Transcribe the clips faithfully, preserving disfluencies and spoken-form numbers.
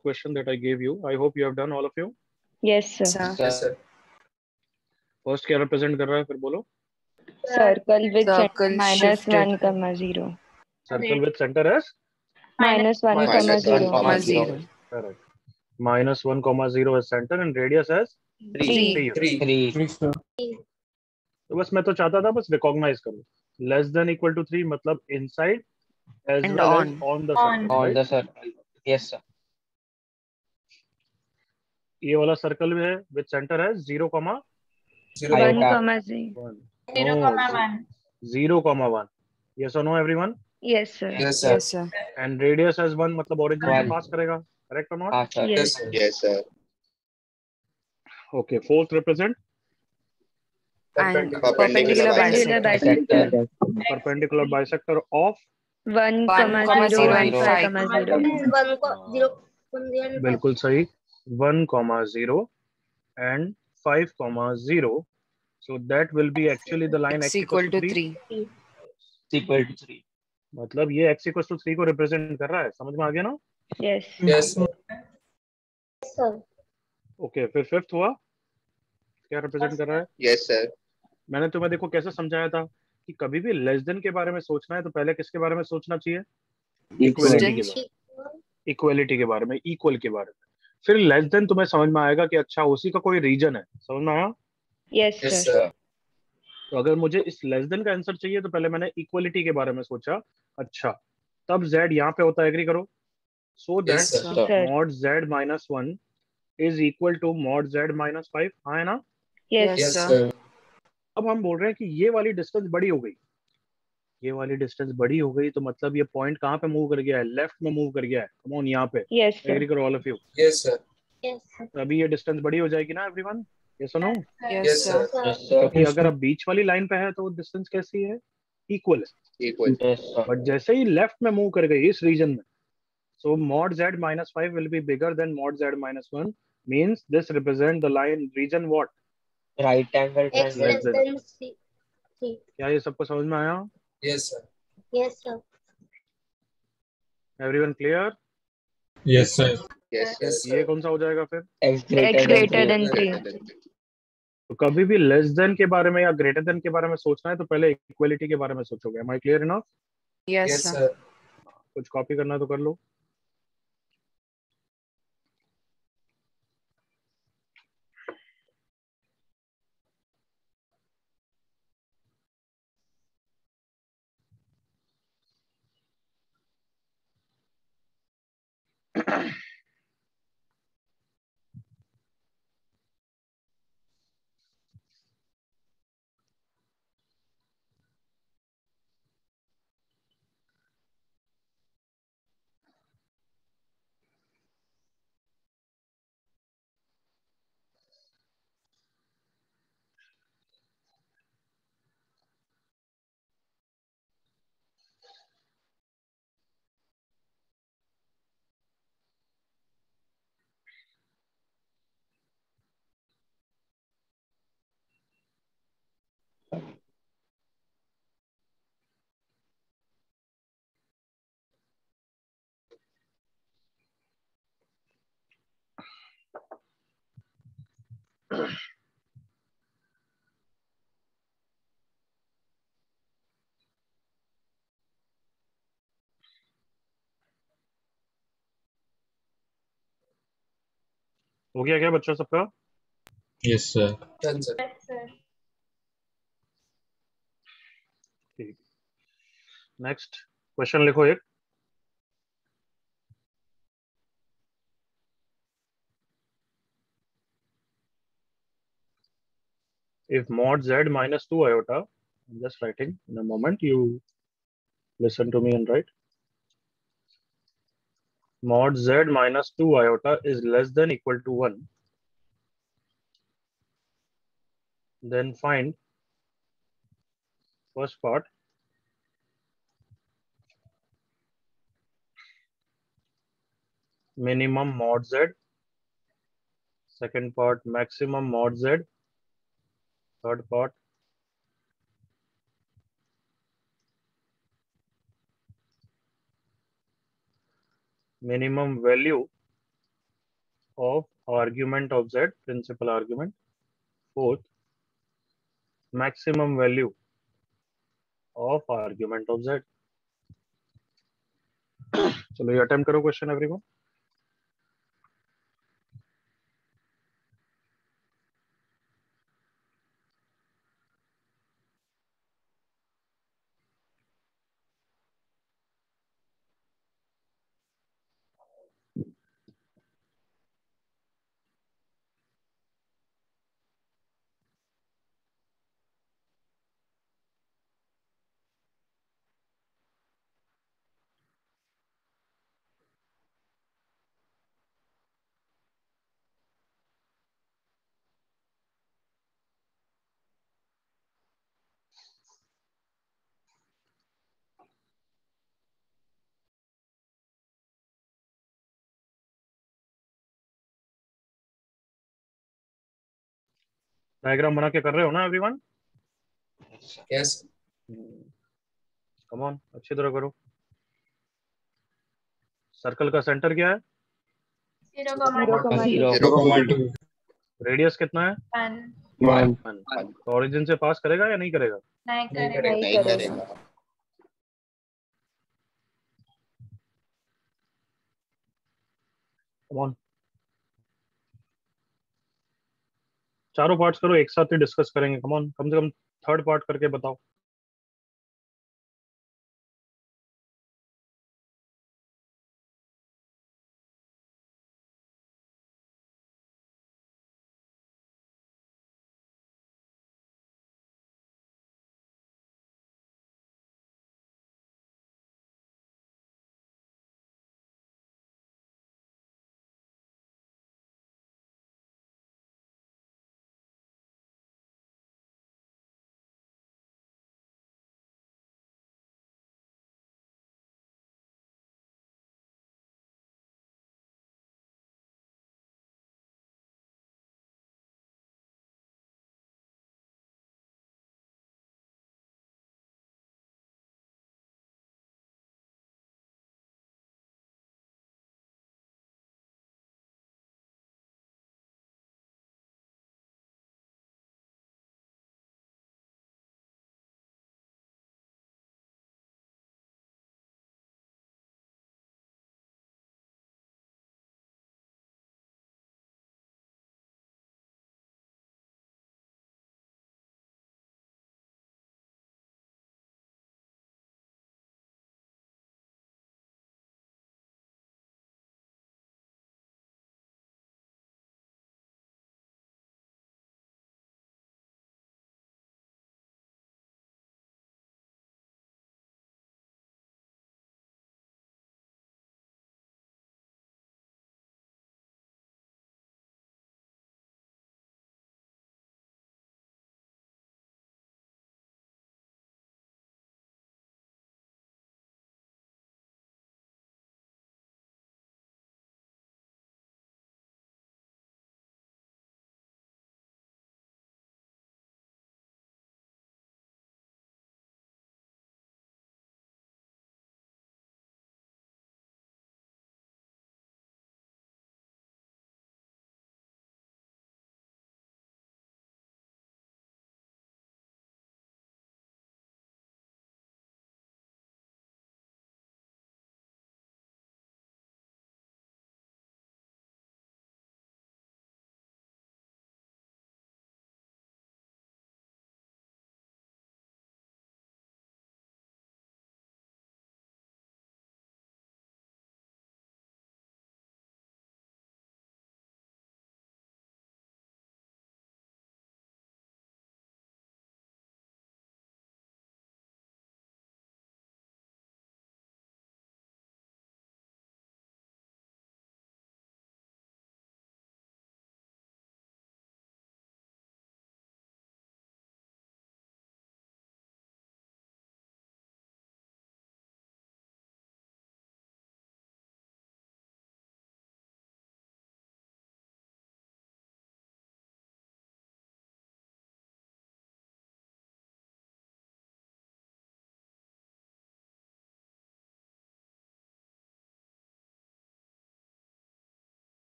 question that I gave you. I hope you have done, all of you. Yes sir. Sir. Yes, sir. First क्या represent कर रहा है, फिर बोलो. Circle with center Circle minus shifted. one comma zero. Circle with center as Minus one Minus comma one zero. comma Comma zero. zero. correct. Minus one comma zero as center and radius as Three. Three. Three. Three, sir. तो बस मैं तो चाहता था बस recognize करूं. Less than equal to three मतलब inside as And well as on. On the circle. On the circle. Yes, sir. ये वाला सर्कल है विद सेंटर है zero comma Zero. One Iota. comma zero. One. No, zero comma one. Yes और no everyone. Yes sir. Yes, sir. Yes, sir. And radius as one मतलब origin से One. पास करेगा. Correct और not? हाँ sir. Yes. Yes, sir. Yes, sir. Okay. Fourth represent And Perpendicular perpendicular Perpendicular bisector. bisector. Perpendicular bisector of One One comma comma zero zero and and five five. comma zero. बिल्कुल सही. One comma zero and five comma zero. So that will be actually the line X x equals equal to to three. three. Equal to three. मतलब ये x equals to three को represent कर रहा है. समझ में आ गया ना? Yes. Yes, sir. ओके. फिर फिफ्थ हुआ. क्या रिप्रेजेंट कर रहा है? Yes, sir. मैंने तुम्हें देखो कैसे समझाया था कि कभी भी लेस देन के बारे में सोचना है तो पहले किसके बारे में सोचना चाहिए? इक्वलिटी के बारे में. इक्वलिटी के बारे में, इक्वल के बारे में. फिर लेस देन तुम्हें समझ में आएगा कि अच्छा उसी का कोई रीजन है. समझ में आया? Yes Yes, sir. sir. तो अगर मुझे इस लेस देन का आंसर चाहिए तो पहले मैंने इक्वलिटी के बारे में सोचा. अच्छा तब z यहाँ पे होता है. एग्री करो. So that Yes, sir. Sir. Mod z minus one is equal to mod z minus five. हाँ है ना? Yes. Yes, sir. sir. अब हम बोल रहे हैं कि ये वाली डिस्टेंस बड़ी हो गई. ये वाली डिस्टेंस बड़ी हो गई तो मतलब ये पॉइंट कहाँ पे मूव कर गया है? लेफ्ट में मूव कर गया है. कम ऑन यहाँ पे. Yes sir. एग्री करो all of you. Yes, sir. अभी ये डिस्टेंस बड़ी हो जाएगी ना एवरीवन? यस और no? Yes, Yes, sir. sir. Yes, sir. क्योंकि अगर अब बीच वाली लाइन पे है तो डिस्टेंस कैसी है? इक्वल है. Equal. Yes, sir. बट जैसे ही लेफ्ट में मूव कर गई इस रीजन में, so mod z minus five will be bigger than mod z minus one, means this represent the line region what? Right angle Less triangle. than. क्या ये सबको समझ में आया? Yes, sir. Everyone clear? Yes, sir. Yes, sir. Yes, ये sir. कौन सा हो जाएगा फिर? X greater X than greater three. than three. Greater than three. तो कभी भी लेस देन के बारे में या ग्रेटर देन के बारे में सोचना है तो पहले इक्वलिटी के बारे में सोचोगे. Am I clear enough? Yes, Yes, sir. sir. कुछ कॉपी करना है तो कर लो. हो गया क्या बच्चों सबका? Yes, sir. Done, sir. ठीक. नेक्स्ट क्वेश्चन लिखो एक. If mod z minus two iota, I'm just writing in a moment, you listen to me and write. Mod z minus two iota is less than equal to one, then find first part minimum mod z, second part maximum mod z, third part minimum value of argument of z, principal argument. Fourth, maximum value of argument of z. चलो ये attempt करो question everyone. Diagram बना के कर रहे हो ना everyone? Yes. Come on, अच्छी तरह करो. सर्कल का सेंटर क्या है? Zero Zero. Zero comma two. Radius कितना है? One. वन. तो ओरिजिन से पास करेगा या नहीं करेगा? नहीं नहीं करेगा. करेगा. नहीं करेगा. Come on. चारों पार्ट्स करो, एक साथ ही डिस्कस करेंगे. कम ऑन, कम से कम थर्ड पार्ट करके बताओ.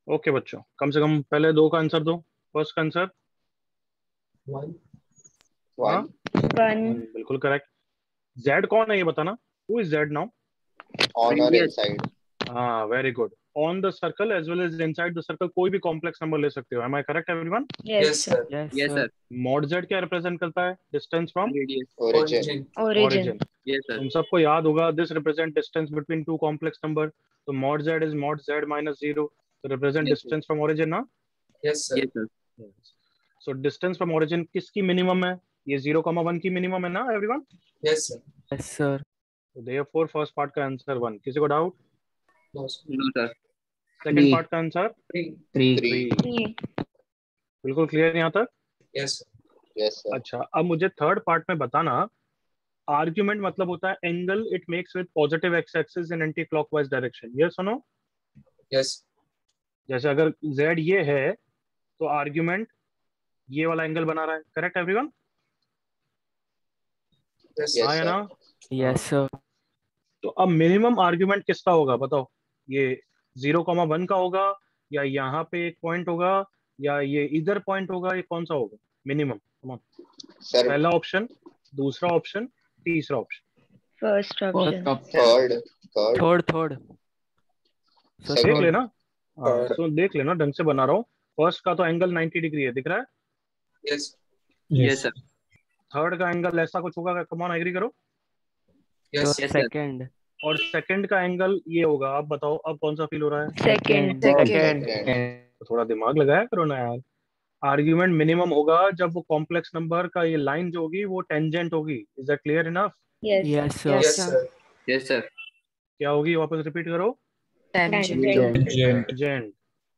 ओके बच्चों, कम से कम पहले दो का आंसर दो। फर्स्ट का आंसर वन हाँ, One. वन वन बिल्कुल करेक्ट। जेड कौन है ये बताना, who is Z now? On or Radius. inside. हाँ very good. On the circle as well as inside the circle कोई भी कॉम्प्लेक्स नंबर ले सकते हो। Am I correct everyone? Yes yes sir sir Yes, Yes, sir. sir. Mod Z क्या represent करता है? Distance from Radius. Origin. Origin origin origin। Yes, sir. तुम सबको याद होगा this represent distance between two complex number, तो mod Z is mod Z minus zero, तो represent Yes, sir. Distance from origin ना। Yes sir Yes, sir. So distance from origin किसकी minimum है? ये जीरो कॉमा वन की minimum है ना everyone? Yes sir Yes, sir. तो therefore first part का आंसर वन। किसी को doubt? No sir No, sir. Second Three. Part का answer three Three. Three. Three बिल्कुल क्लियर यहाँ तक? Yes Yes, sir. अच्छा, अब मुझे थर्ड पार्ट में बताना, आर्ग्यूमेंट मतलब होता है angle it makes with positive X axis in anti clockwise direction. ये सुनो, यस जैसे अगर z ये है तो आर्ग्यूमेंट ये वाला एंगल बना रहा है। Correct everyone? यस Yes, हाँ या sir. ना? Yes, sir. तो अब मिनिमम आर्ग्यूमेंट किसका होगा बताओ? ये जीरो कॉमा वन का होगा, या यहाँ पे एक पॉइंट होगा, या ये इधर पॉइंट होगा? ये कौन सा होगा मिनिमम? Sir. पहला ऑप्शन, दूसरा ऑप्शन, तीसरा option. First First option option. Third. Third. Third, third. So, Second. देख लेना, हाँ Third. सो देख लेना, ढंग से बना रहा हूँ। फर्स्ट का तो एंगल नाइंटी डिग्री है, दिख रहा है। Yes Yes, sir. थर्ड का एंगल ऐसा कुछ होगा, कमान एग्री करो। so yes Yes, sir. second. और सेकंड का एंगल ये होगा। अब बताओ अब कौन सा फील हो रहा है? Second Second. Second. तो थोड़ा दिमाग लगाया करो ना यार। आर्ग्यूमेंट मिनिमम होगा जब वो कॉम्प्लेक्स नंबर का ये लाइन जो होगी वो टेंजेंट होगी। Is that clear enough? Yes Yes, sir. Yes yes sir Yes, sir. क्या होगी वापस रिपीट करो? Tangent. Tangent tangent.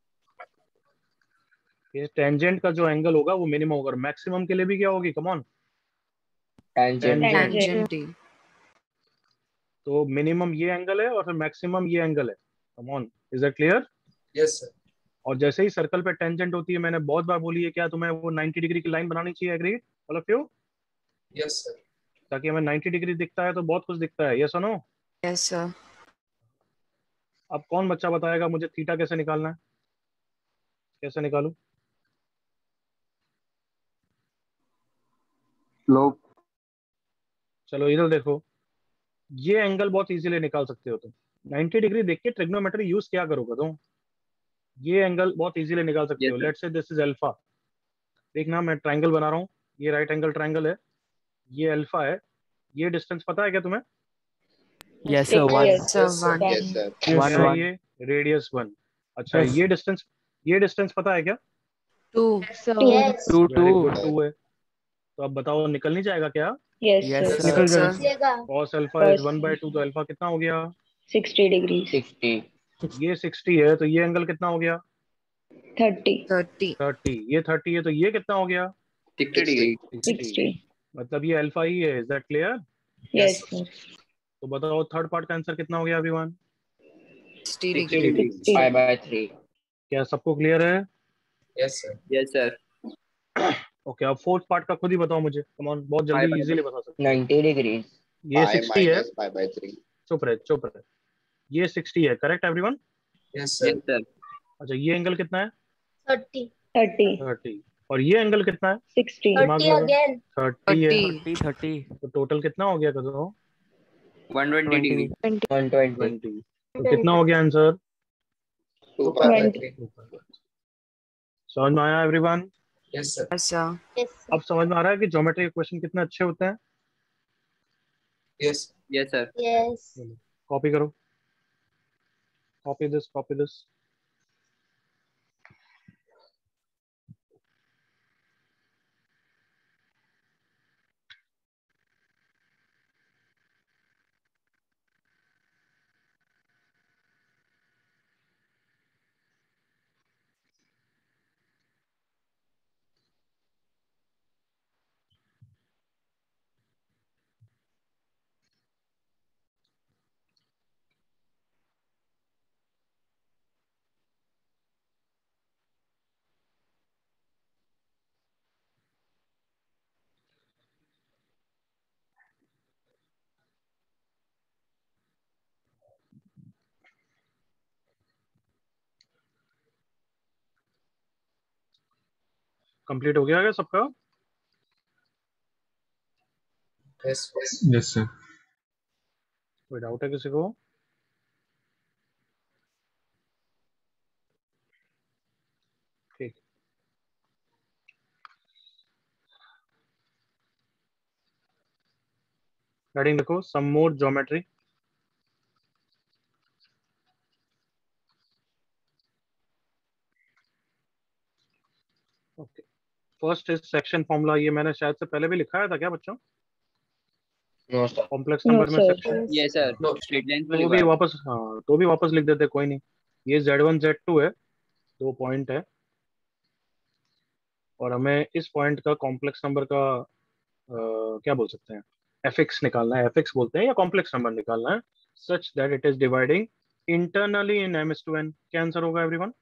ये टेंजेंट का जो एंगल होगा वो मिनिमम होगा। मैक्सिमम के लिए भी क्या होगी? Come on. Tangent. Tangent. Tangent तो मिनिमम ये एंगल है और फिर मैक्सिमम ये एंगल है। Come on, is that clear? Yes sir और जैसे ही सर्कल पे टेंजेंट होती है, मैंने बहुत बार बोली है, क्या तुम्हें वो नाइंटी डिग्री की लाइन बनानी चाहिए? Agree all of you? Yes sir ताकि हमें नाइंटी डिग्री दिखता है तो बहुत कुछ दिखता है। ये सुनो, Yes, sir. अब कौन बच्चा बताएगा मुझे थीटा कैसे निकालना है? कैसे निकालूं? Slope. चलो इधर देखो, ये एंगल बहुत इजीली निकाल सकते हो तुम। नाइंटी डिग्री देख के ट्रिग्नोमेट्री यूज क्या करोगे तुम? ये एंगल बहुत इजीली निकाल सकते Yes, हो। sir. Let's say this is alpha. देखना मैं ट्रायंगल बना रहा हूँ, ये राइट एंगल ट्रायंगल है, ये अल्फा है। ये डिस्टेंस पता है क्या तुम्हें? Yes, sir. One. Yes Sir, Yes, sir. one. Yes, sir. क्या One, है one. ये? Radius one. अच्छा Yes. ये डिस्टेंस, ये डिस्टेंस पता है क्या? Two. Yes Two, very two. Good, two है। तो अब बताओ निकल नहीं जाएगा क्या? Yes Yes, sir sir. निकल Sir. जाएगा। cos alpha is one by two, तो अल्फा कितना हो गया? Sixty degree Sixty. ये सिक्सटी है तो ये एंगल कितना हो गया? Thirty Thirty. थर्टी। ये थर्टी है तो ये कितना हो गया? sixty degree. सिक्सटी मतलब ये अल्फा ही है। Is that clear? Yes sir तो बताओ थर्ड पार्ट का आंसर कितना हो गया अभिमान? Sixty Sixty degree. degree. Sixty Five by three. क्या सबको क्लियर है? Yes sir Yes, sir. Okay, अब फोर्थ पार्ट का खुद ही बताओ मुझे। कम ऑन, बहुत Five जल्दी by इजीली बता सकते Ninety degrees. हो। ये Pi सिक्सटी है। minus five by three. चुप रहे चुप रहे। ये सिक्सटी है, correct everyone? Yes Yes, sir sir. अच्छा ये एंगल कितना है? Thirty thirty thirty. और ये एंगल कितना है? सिक्सटी दिमाग लगा। थर्टी है। Thirty. Thirty. Thirty. तो टोटल कितना हो गया? करो one twenty Twenty. degree. One twenty. Twenty. तो कितना हो गया answer? Two Two pi pi. By Twenty. Three समझ में आया everyone? Yes sir Yes, sir. अब समझ में आ रहा है कि ज्योमेट्री के क्वेश्चन कितने अच्छे होते हैं। Yes Yes, sir. कॉपी करो, copy this, copy this. Complete हो गया क्या सबका? Yes. Yes, sir. कोई डाउट है किसी को? ठीक। हेडिंग देखो, some more geometry. Okay, first is section formula. ये मैंने शायद से पहले भी लिखाया था क्या बच्चों? No, sir. Complex No, number में sir. Section. Yes, sir. No. Straight lines में तो लिखा भी है। वापस, हाँ तो भी वापस लिख देते, कोई नहीं। ये जेड वन जेड टू है, दो पॉइंट है, और हमें इस पॉइंट का कॉम्प्लेक्स नंबर का अ, क्या बोल सकते हैं, एफ एक्स निकालना है, एफ एक्स बोलते हैं, या कॉम्प्लेक्स नंबर निकालना है, such that it is dividing internally in M is to N. क्या आंसर होगा everyone?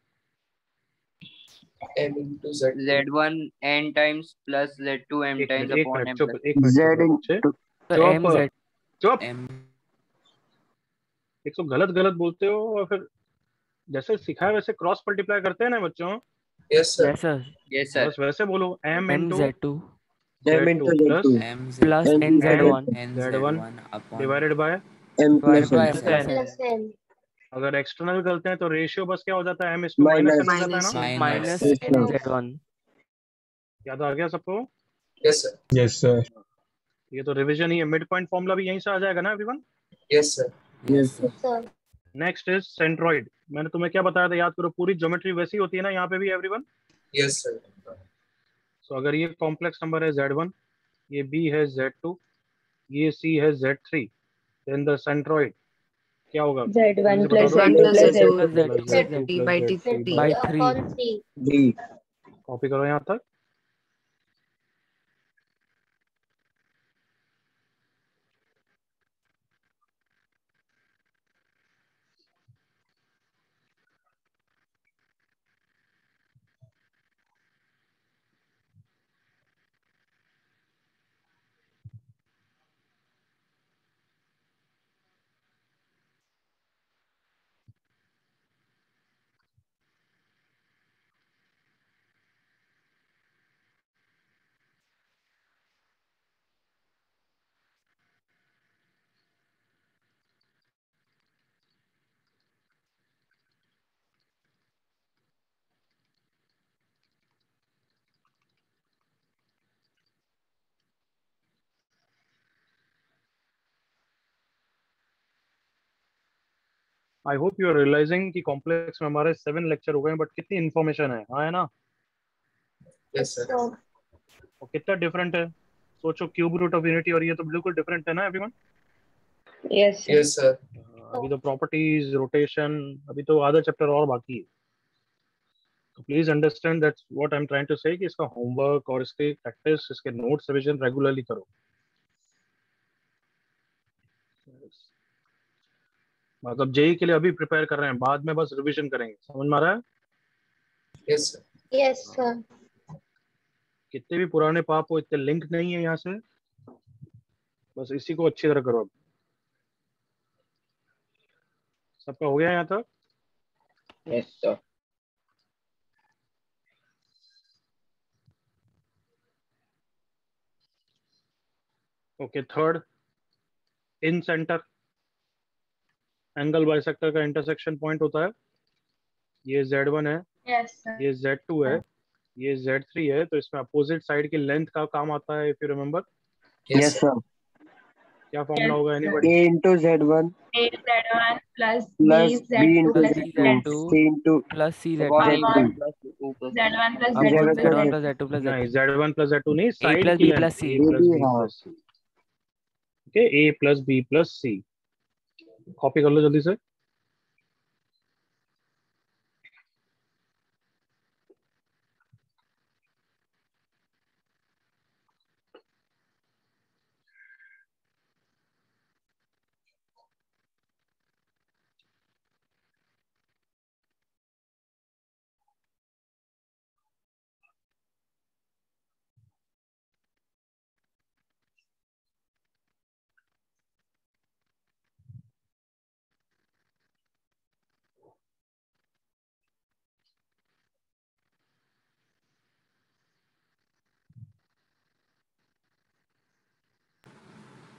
M into Z two. Z one n times plus Z two m एक times मिनट एक upon minute m चुप, plus एक minute चुप Z रहो बच्चे, into Sir, चुप M Z चुप। M. एक तो गलत गलत बोलते हो, और फिर जैसे सिखाया वैसे क्रॉस मल्टीप्लाई करते हैं ना बच्चों, Yes, sir. Yes, sir. yes sir बस वैसे बोलो, m M into Z two M Z two into Z plus two. M Z plus M N Z into one Z one upon divided by, M divided plus by N. M plus plus N. N Plus M. अगर external करते हैं तो ratio बस क्या हो जाता है, m इस टू माइनस Minus. n हो जाता है ना। minus minus Yes, N sir. Z one. याद आ गया सबको? Yes, sir. Yes, sir. ये तो रिवीजन ही है, मिड पॉइंट फॉर्मूला भी यहीं से आ जाएगा ना everyone. Yes, sir. Yes, sir. Sir. Next is centroid. मैंने तुम्हें क्या बताया था, याद करो, पूरी ज्योमेट्री वैसी होती है ना यहाँ पे भी एवरीवन। Yes, sir. सो अगर ये कॉम्प्लेक्स नंबर है जेड वन, ये बी है जेड टू, ये सी है Z three, then the centroid क्या होगा? Z one जल्दी से plus बता Z दो। one Z two plus plus Z Z two two plus Z plus two Z plus two Z plus two Z three Z by three three. upon three. D. Copy करो यहाँ तक। I hope you are realising कि complex में हमारे seven lecture हो गए हैं, but कितनी इन्फॉर्मेशन है, हाँ है ना? Yes, sir. So, और कितना डिफरेंट है, सोचो, क्यूब रूट ऑफ यूनिटी और ये तो बिल्कुल डिफरेंट है ना everyone. yes, sir. Yes, sir. अभी तो प्रॉपर्टीज, रोटेशन, अभी तो आधा चैप्टर और बाकी है। तो please understand that's what I am trying to say, कि इसका होमवर्क और इसकी प्रैक्टिस, इसके नोट्स रिवीजन रेगुलरली करो। मतलब जेई के लिए अभी प्रिपेयर कर रहे हैं, बाद में बस रिवीजन करेंगे, समझ में आ रहा है? Yes, sir. Yes, sir. कितने भी पुराने पाप हो, इतने लिंक नहीं है यहाँ से, बस इसी को अच्छी तरह करो। अब सबका हो गया यहाँ तक? Yes, sir. Okay, third, incentre angle bisector का इंटरसेक्शन पॉइंट होता है। ये जेड वन है, Yes, sir. ये जेड टू है, ये जेड थ्री है, तो इसमें अपोजिट साइड की लेंथ का काम आता है, if you remember. Yes, Yes, sir. sir. क्या फॉर्मूला होगा Yes, sir. Anybody? A into Z one A Z one plus plus B B Z two into Plus plus C Z Z two. two C into plus C Z upon three Z Upon two. plus two plus Z one plus Z upon two Z Z plus one Z plus Z two plus Z नहीं, three. Z one plus Z two नहीं, A side plus की B length, plus C. A plus B हाँ. Plus C. Okay, A plus B plus C, copy कर लो जल्दी से।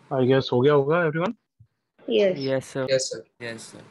I guess हो गया होगा everyone. Yes. Yes, sir. Yes, sir. Yes, sir.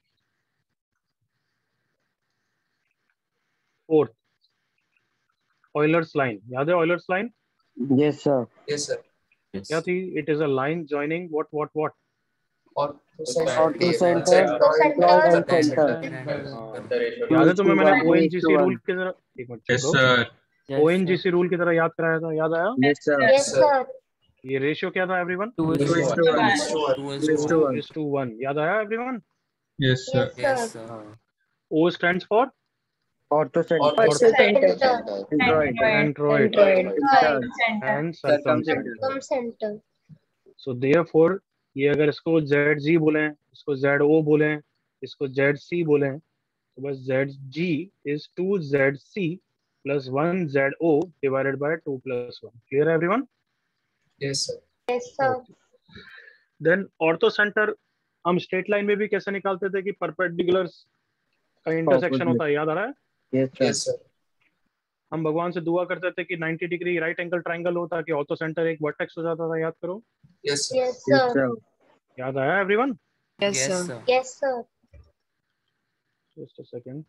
Fourth, Euler's line, याद है Euler's line Yes, sir. Yes, sir. Yes. क्या थी? It is a line joining what what what Ortho Ortho center, center, Ortho and center. center. याद है तुम्हें मैंने Two is to one, O N is G to C one. Rule की तरह, एक minute Yes, चुप sir. Yes, O N G sir. C rule की तरह याद कराया था, याद आया? Yes, sir. Yes, sir. ये रेशियो क्या था everyone? Two is Two to is one. to one. Two is to one. Two is Two is to to one. one. Is two one, याद आया everyone? Yes, sir. Yes, sir. O stands for Ortho center. Ortho Ortho center. Centroid. Centroid Centroid. Center. Center. And circum Circumcenter. Centre. Center. So therefore ये अगर इसको Z जी बोलें, इसको Z O बोलें, इसको Z C बोलें, तो बस Z G is two Z C plus one Z O divided by two plus one. Clear है everyone? Yes, sir. Yes, sir. Then orthocentre हम स्ट्रेट लाइन में भी कैसे निकालते थे कि परपेंडिकुलर्स का इंटरसेक्शन होता है, याद आ रहा है? Yes, sir. Yes, sir. हम भगवान से दुआ करते थे कि ninety degree right angle triangle हो ताकि ऑर्थो सेंटर एक वर्टेक्स हो जाता था, याद करो। Yes, sir. Yes, Yes, sir. sir. याद आया everyone? Yes, Yes, sir. sir. Yes, sir. Just a second.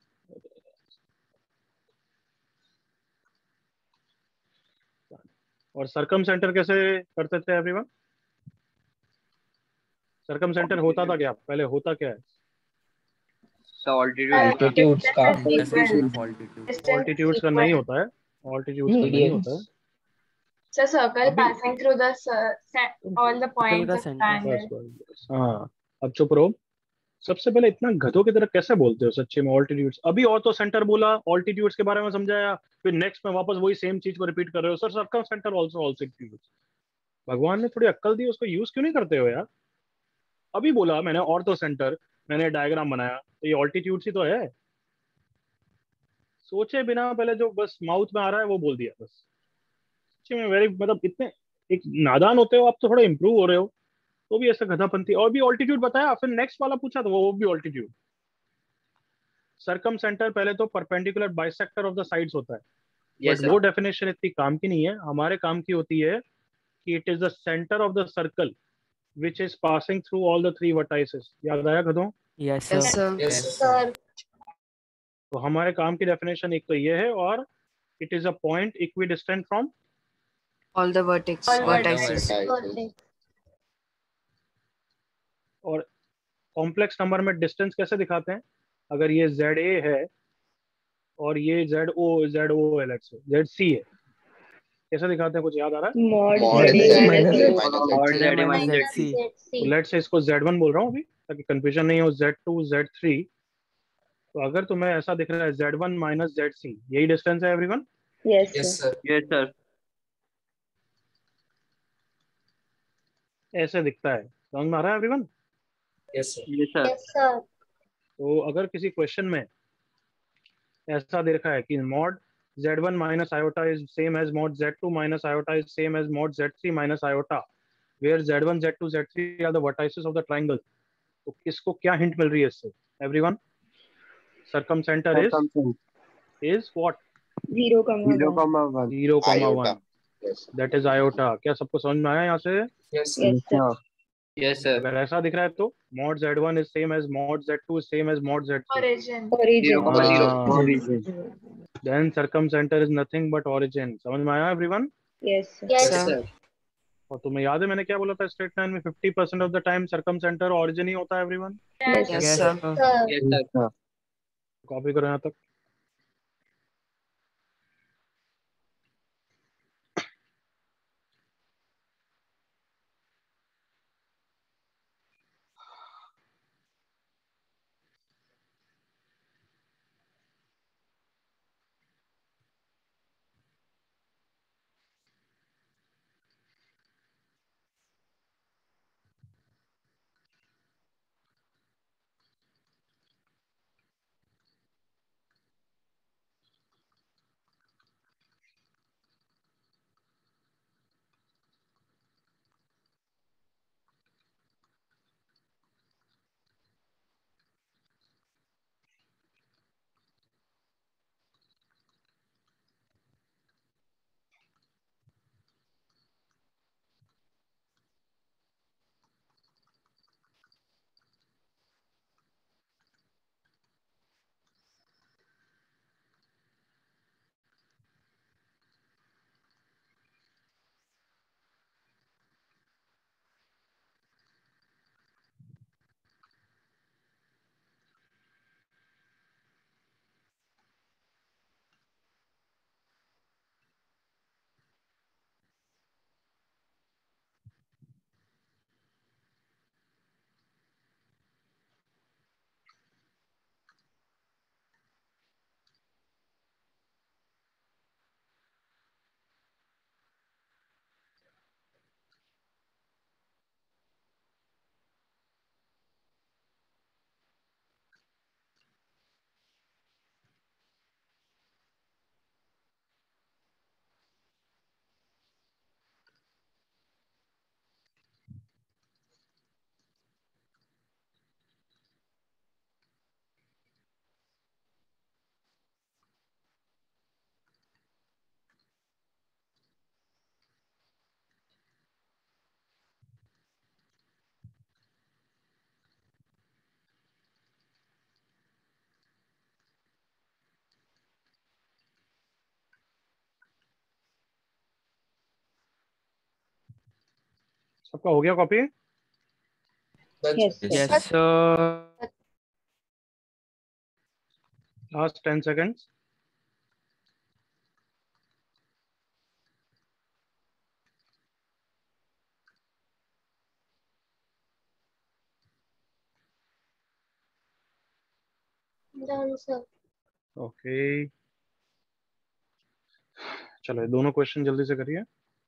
और सरकम सेंटर कैसे करते थे एवरीवन? सरकम सेंटर होता था क्या पहले, होता क्या है? So altitude. Altitudes का Intersection of altitude. Distance altitudes का equal. नहीं होता है, ऑल्टीट्यूड्स का नहीं Medians. होता है। So circle अभी- passing through the cir- ce- all the points का of center. triangle. बस बस बस हाँ, अब चुप रहो। सबसे पहले इतना गधों की तरह कैसे बोलते हो सच्चे में ऑल्टीट्यूड्स? अभी ऑर्थो सेंटर बोला, ऑल्टीट्यूड्स के बारे में समझाया, फिर नेक्स्ट में वापस वही सेम चीज को रिपीट कर रहे हो। Sir circumcentre also altitudes. भगवान ने थोड़ी अक्ल दी, उसको यूज क्यों नहीं करते हो यार? अभी बोला मैंने ऑर्थो सेंटर, मैंने डायग्राम बनाया, तो ये ऑल्टीट्यूड्स ही तो है। सोचे बिना पहले जो बस माउथ में आ रहा है वो बोल दिया बस। सच्ची में वेरी, मतलब इतने एक नादान होते हो आप, तो थोड़ा इंप्रूव हो रहे हो तो भी ऐसा गधापंती। और भी ऑल्टीट्यूड बताया, फिर नेक्स्ट वाला पूछा तो वो वो भी ऑल्टीट्यूड। सर्कम सेंटर पहले तो perpendicular bisector of the sides होता है, Yes, बट वो डेफिनेशन इतनी काम की नहीं है। हमारे काम की होती है कि it is the centre of the circle which is passing through all the three vertices. याद आया गधों? Yes, sir. Yes, Yes, sir. Yes, Yes, sir. Sir. तो हमारे काम की डेफिनेशन एक तो ये है, और it is a point equidistant from all the vertex, All vertices. vertices. और कॉम्प्लेक्स नंबर में डिस्टेंस कैसे दिखाते हैं? अगर ये जेड ए है और ये जेड ओ जेड ओ है, लेट्स से जेड सी है, कैसे दिखाते हैं? कुछ याद आ रहा है? Mod Mod Z Z minus minus Z. Or Z Z minus minus Z C. तो लेट्स से इसको जेड वन बोल रहा हूँ अभी ताकि कंफ्यूजन नहीं हो, जेड टू जेड थ्री। तो अगर तुम्हें ऐसा दिख रहा है Z one minus Z C, यही डिस्टेंस है everyone? Yes, Yes, sir. sir. Yes, sir. ऐसे दिखता है, समझ में आ रहा है everyone? Yes, sir. Yes, sir. Yes, sir. तो अगर किसी क्वेश्चन में ऐसा दे रखा है कि mod Z one minus iota is same as mod Z two minus iota is same as mod Z three minus iota, where Z one Z two Z three are the vertices of the triangle, तो किसको क्या hint मिल रही है इससे everyone? Circumcentre is Circumcenter. Is what? Zero comma Zero one. comma one. Zero comma one, Yes. That is iota. क्या सबको समझ में आया यहाँ से? Yes, sir. Yes, sir. Yes, sir. अगर ऐसा दिख रहा है तो mod Z one is same as mod Z two is same as mod Z three, Origin. Origin. Zero comma zero. Origin. Then circumcentre is nothing but origin. समझ में आया everyone? Yes, sir. Yes, Sir. sir. और तुम्हें याद है मैंने क्या बोला था स्ट्रेट लाइन में? Fifty percent of the time circumcentre origin ही होता है everyone. Yes, Yes, Yes, sir. sir. sir. Yes, sir. Yes, sir. Copy करो यहाँ तक। सबका हो गया copy? Yes, sir. Yes, sir. Last ten seconds. Done, sir. Okay, चलो ये दोनों क्वेश्चन जल्दी से करिए.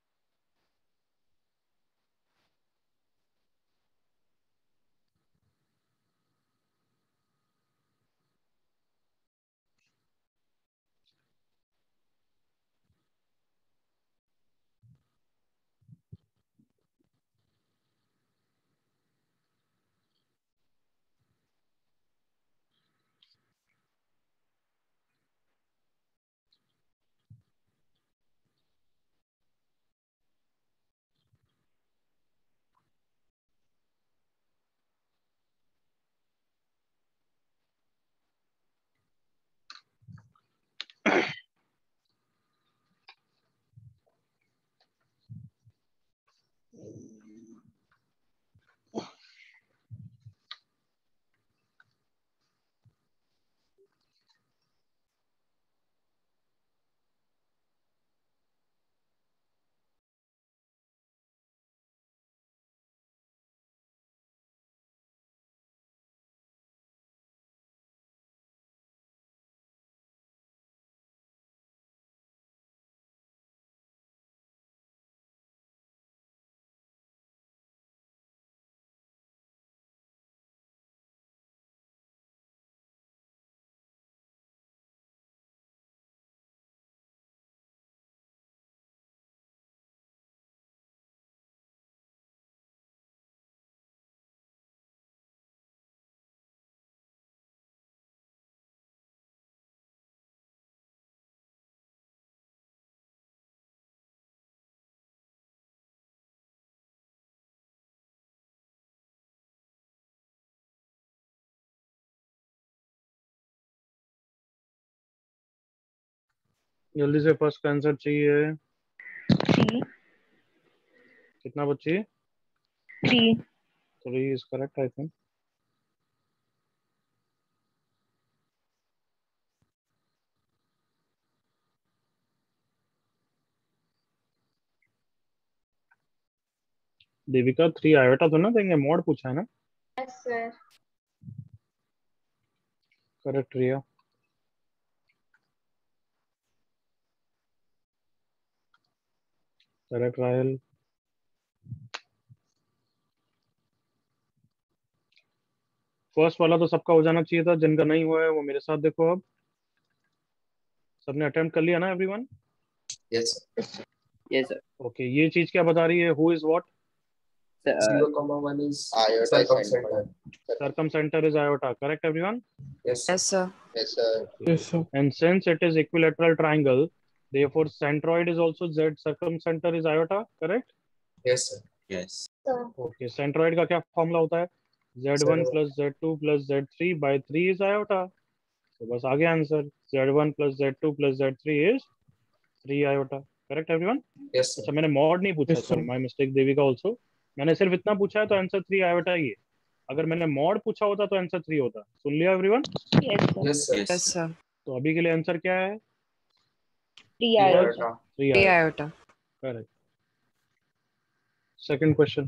जल्दी से फर्स्ट का आंसर चाहिए. Three. कितना बच्ची? Three. Three is correct I think. Devika three iota तो ना देंगे, मॉड पूछा है ना? Yes, sir. Correct Riya. Correct Rahul. First वाला तो सबका हो जाना चाहिए था, जिनका नहीं हुआ है वो मेरे साथ देखो. अब सबने अटेम्प्ट कर लिया ना everyone? Yes, sir. Yes, sir. Okay, ये चीज क्या बता रही है? Who is what? So, uh, Zero comma one is Iota circumcenter. Circumcentre is iota. Correct everyone? Yes, sir. Yes, sir. Yes, sir. Yes, sir. And since it is equilateral triangle, therefore centroid is also Z, circumcenter is iota. Correct? Yes, sir. Yes. Sir. Okay, centroid का क्या formula होता है? Z one plus Z two plus Z three by three is iota. तो बस आगे answer Z one plus Z two plus Z three is three iota. Correct everyone? Yes, sir. अच्छा, मैंने mod नहीं पूछा. Yes, sir. Sorry, my mistake Devika also. मैंने सिर्फ इतना पूछा है तो आंसर थ्री आयोटा ही है. अगर मैंने मॉड पूछा होता तो आंसर थ्री होता. सुन लिया everyone? Yes, sir. Yes, sir. Yes, sir. तो अभी के लिए आंसर क्या है? Three Three iota. iota. Three Three iota. iota. Correct. Second question.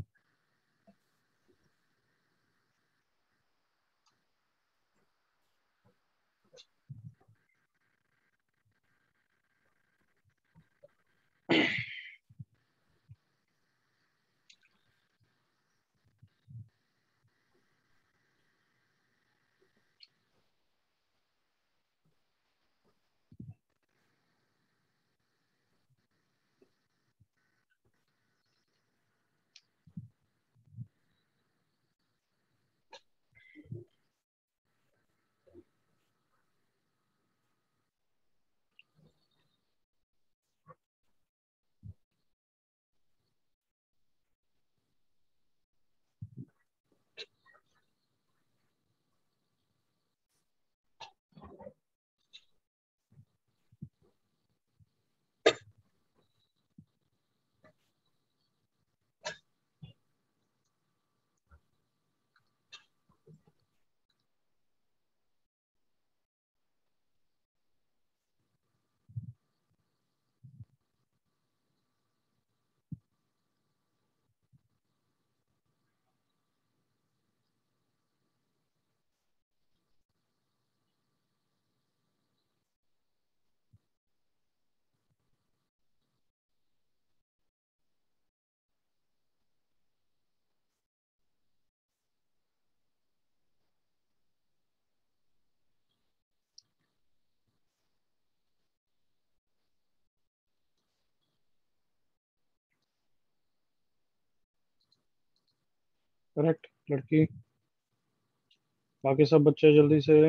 Correct लड़की। बाकी सब बच्चे जल्दी से।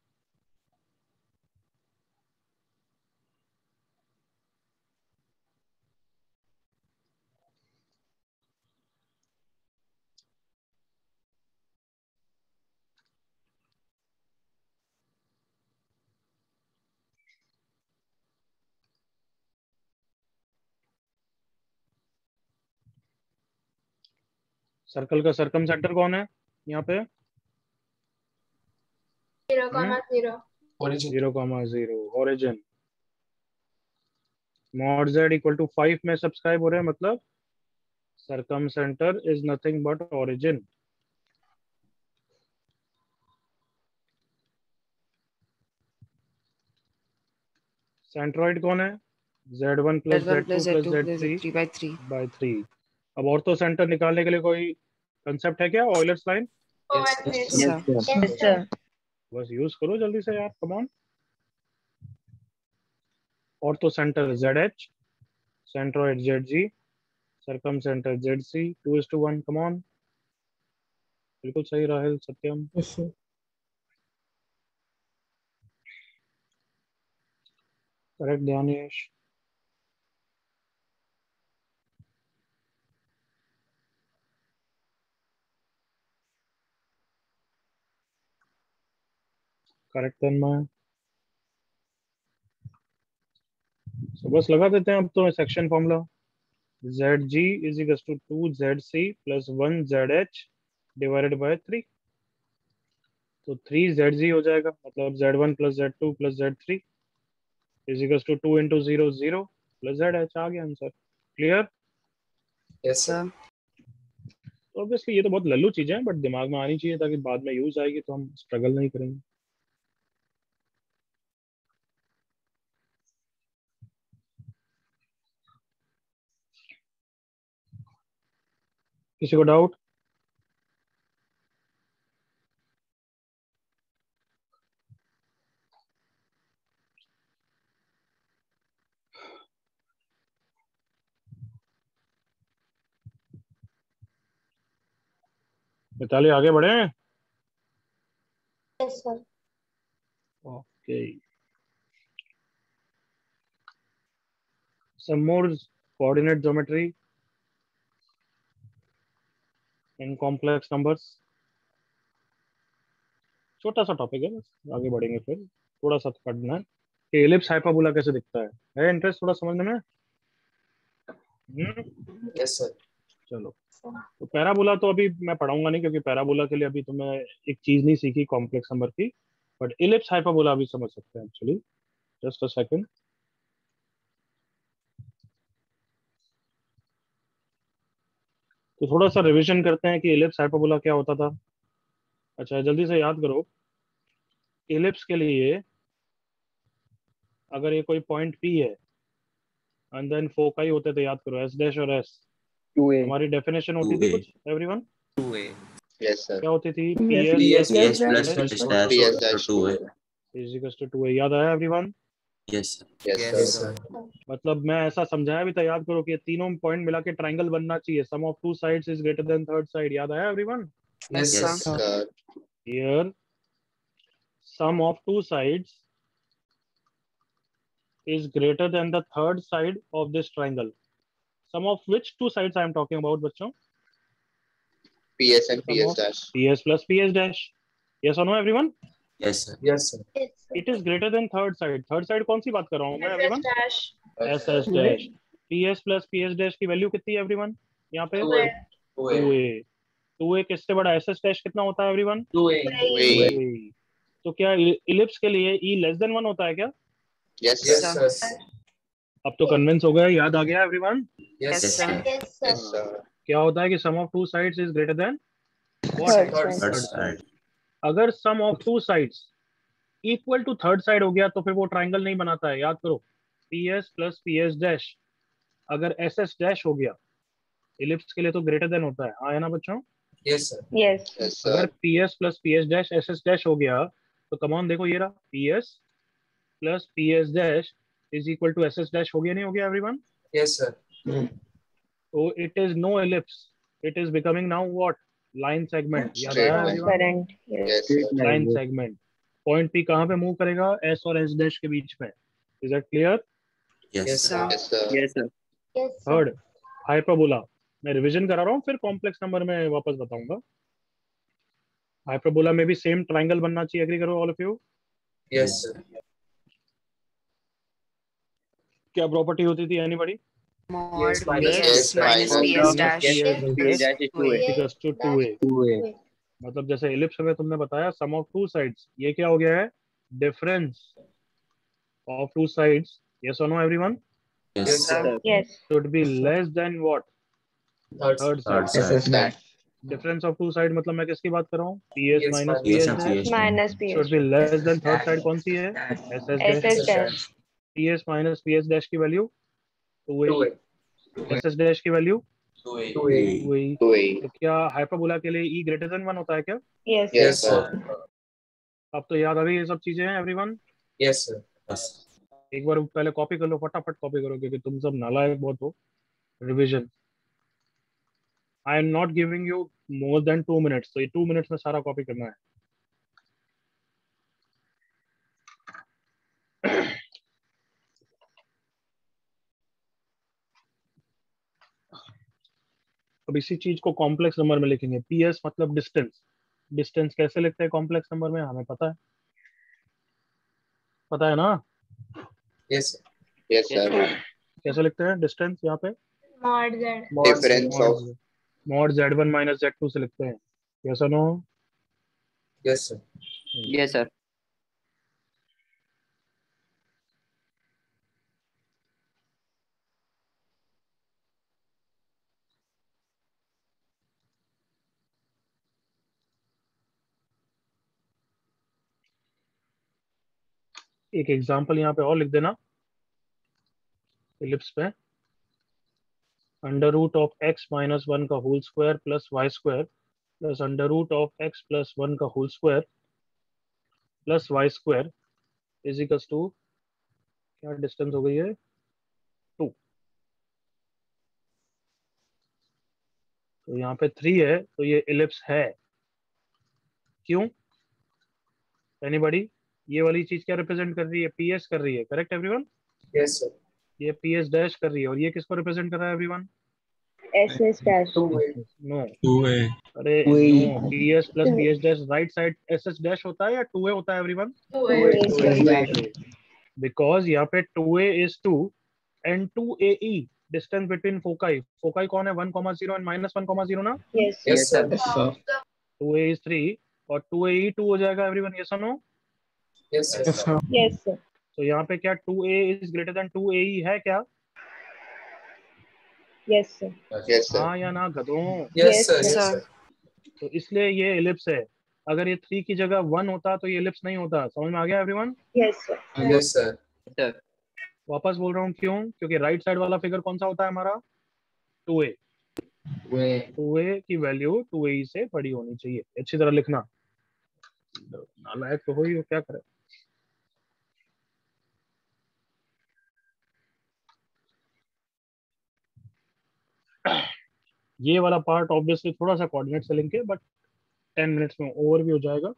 सर्कल का सरकम सेंटर कौन है यहाँ पे? Zero comma zero. origin. Zero comma zero origin. Mod Z equal to five में सब्सक्राइब हो रहे हैं, मतलब circumcentre is nothing but origin. Centroid कौन है? Z one plus Z one Z two plus plus Z two Z plus three Z three by three. By three. अब orthocentre निकालने के लिए कोई कंसेप्ट है क्या? Euler's line Oh, Yes, yes, yes, sir. Yes, Yes, sir. Yes, sir. बस use करो जल्दी से यार, come on. Orthocentre Z H, centroid Z G, circumcentre Z C, two is two one. Come on, बिल्कुल सही Rahul Satyam. Yes, sir. Correct Dhyanesh. Correct Tanmay. So, बस लगा देते हैं अब तो section formula. Z G is equal to two Z C plus one Z H divided by three. तो three Z G हो जाएगा, मतलब Z one plus Z two plus Z three is equal to two into zero zero plus Z H. आ गया answer. Clear? yes, sir. Sir. तो obviously ये तो बहुत लल्लू चीजें हैं, बट दिमाग में आनी चाहिए ताकि बाद में यूज आएगी तो हम स्ट्रगल नहीं करेंगे। किसी को डाउट? मिताली आगे बढ़े? Yes, sir. Okay. some more coordinate geometry in complex numbers। छोटा सा टॉपिक है, बस आगे बढ़ेंगे फिर। थोड़ा सा पढ़ना है कि एलिप्स हाइपरबोला कैसे दिखता है। है इंटरेस्ट थोड़ा समझने में? हम्म, Yes, sir. चलो। तो पैराबोला तो अभी मैं पढ़ाऊंगा नहीं, क्योंकि पैराबोला के लिए अभी तो मैं एक चीज नहीं सीखी कॉम्प्लेक्स नंबर की। बट इलिप्स हाइपरबोला अभी समझ सकते हैं एक्चुअली। Just a second. तो थोड़ा सा रिवीजन करते हैं कि इलिप्स हाइपरबोला क्या होता था। अच्छा जल्दी से याद करो। इलिप्स के लिए अगर ये कोई पॉइंट पी है एंड देन फोकाई होते थे, याद करो एस डैश और एस। टू ए हमारी डेफिनेशन होती टू थी ए कुछ everyone? Two A Yes, sir. क्या होती थी? P Yes, S yes, plus P S sir. plus dash dash dash P S equal dash to two a. A. Is equals to two A. याद आया everyone? Yes, sir. Yes, Yes, sir. मतलब मैं ऐसा समझाया भी था, याद करो कि ये तीनों पॉइंट मिला के ट्राइंगल बनना चाहिए। Sum of two sides is greater than third side. याद आया everyone? Yes, Yes, Yes, sir. sir. Here sum of two sides is greater than the third side of this triangle. Sum of which two sides I am talking about, बच्चों? P S and Sum P S of dash. P S plus P S dash. Yes or no everyone? yes, sir. Yes, sir. Yes, sir. It is greater than third side. Third side कौन सी बात कर रहा हूँ मैं S everyone? dash. S S dash. P S plus P S dash की value कितनी है everyone? यहाँ पे Two A. Two two A. A. Two A किससे बड़ा? S S dash कितना होता है everyone? Two A. Two A. Two A. तो क्या इलिप्स के लिए E लेस देन वन होता है क्या? Yes, Yes, sir. sir. अब तो कन्विंस हो गया, याद आ गया everyone? Yes, Yes, sir. sir. Yes, sir. Yes, sir. क्या होता है कि sum of two sides is greater than what? Third Third side. Third Third side। side. अगर sum of two sides equal to third side हो गया तो फिर वो ट्राइंगल नहीं बनाता है। याद करो, P S plus P S dash अगर एस एस डैश हो गया इलिप्स के लिए तो ग्रेटर देन होता है। हाँ है ना बच्चों? Yes, sir. Yes. Yes, अगर sir. P S plus P S dash S S dash हो गया तो कमान देखो ये रहा, P S plus P S dash is equal to S S dash. हो गया नहीं हो गया एवरीवन? Yes, sir. तो it is no ellipse, it is becoming now what? Line segment याद Straight आया line. everyone? current. Yes. Yes, Straight sir. line. Line yes. Segment point P कहाँ पे मूव करेगा? एस और एस डैश के बीच में. Is that clear? Yes, sir. Yes, sir. Yes, sir. Yes. sir. Third hyperbola. मैं revision करा रहा हूँ, फिर कॉम्प्लेक्स नंबर में वापस बताऊंगा. हाइपरबोला में भी सेम ट्रायंगल बनना चाहिए. एग्री करो all of you? Yes, sir. क्या प्रॉपर्टी होती थी anybody? Mod Yes, minus P S S minus minus P S dash. Yes, Yes, P yes. dash is two A. Equals to two A. Two A. मतलब जैसे ellipse में तुमने बताया सम of two sides, ये क्या हो गया है? Difference of two sides. Yes और no everyone? Yes, sir. Yes. Should be less than what? Third, third third side. S S dash. Difference of two side मतलब मैं किसकी बात कर रहा हूँ? P S Yes, minus minus P S P S dash Minus P शुड S. Be less than third side. कौन सी है? एस एस S डैश. S dash. P S minus P S dash की value two Two A. A. S S dash की value Two A. Two A. वही. Two A. तो क्या hyperbola के लिए ई ग्रेटर देन वन होता है क्या? Yes. Yes, sir. अब तो याद आ गई ये सब चीजें हैं एवरीवन? Yes, sir. Yes. एक बार पहले कॉपी कर लो, फटाफट कॉपी करो, क्योंकि तुम सब नालायक बहुत हो. Revision. I am not giving you more than two minutes, तो ये टू मिनट्स में सारा कॉपी करना है. अब इसी चीज को कॉम्प्लेक्स नंबर में लिखेंगे. पीएस मतलब डिस्टेंस. डिस्टेंस कैसे लिखते हैं कॉम्प्लेक्स नंबर में? हमें पता है. पता है ना? Yes, sir. Yes, sir. कैसे लिखते हैं डिस्टेंस यहाँ पे? Mod Z. Difference of. Mod Z one minus Z two से लिखते हैं. यस और no? Yes, sir. Yes, sir. एक एग्जांपल यहाँ पे और लिख देना इलिप्स पे. Under root of X minus one का whole square plus Y square plus under root of X plus one का whole square plus Y square is equals to, क्या डिस्टेंस हो गई है? टू. तो यहाँ पे थ्री है, तो ये इलिप्स है. क्यों? एनीबॉडी? ये वाली चीज क्या रिप्रेजेंट कर रही है? पीएस कर रही है. Correct everyone? Yes, sir. ये पीएस डैश कर रही है, और ये किसको रिप्रेजेंट कर रहा है everyone? S S dash. Two A. No. Two A. अरे वही. No. P S plus P S dash right side S S dash होता है या टू ए होता है everyone? Two A. Two A. Because यहाँ पे two A is two and two A E distance between foci. Foci कौन है? One comma zero and minus one comma zero ना. Yes. Yes, sir. Yes, sir. Two A is three और two ए E two हो जाएगा everyone. Yes और no? Yes, sir. Yes, sir. Yes, sir. तो यहाँ पे क्या two A is greater than two A E है क्या? Yes, sir. Yes, sir. हाँ या ना गधों? Yes, sir. Yes, Yes, sir. sir. तो इसलिए ये इलिप्स है. अगर ये थ्री की जगह वन होता तो ये इलिप्स नहीं होता. समझ में आ गया everyone? Yes, sir. Yes, sir. Sir. वापस बोल रहा हूँ क्यों? क्योंकि राइट साइड वाला फिगर कौन सा होता है हमारा? Two A. Two A. Two A की वैल्यू टू ए से बड़ी होनी चाहिए. अच्छी तरह लिखना. नालायक तो हो ही हो, क्या करे. ये वाला पार्ट ऑब्वियसली थोड़ा सा कोऑर्डिनेट से लिंक है, बट टेन मिनट्स में ओवर भी हो जाएगा.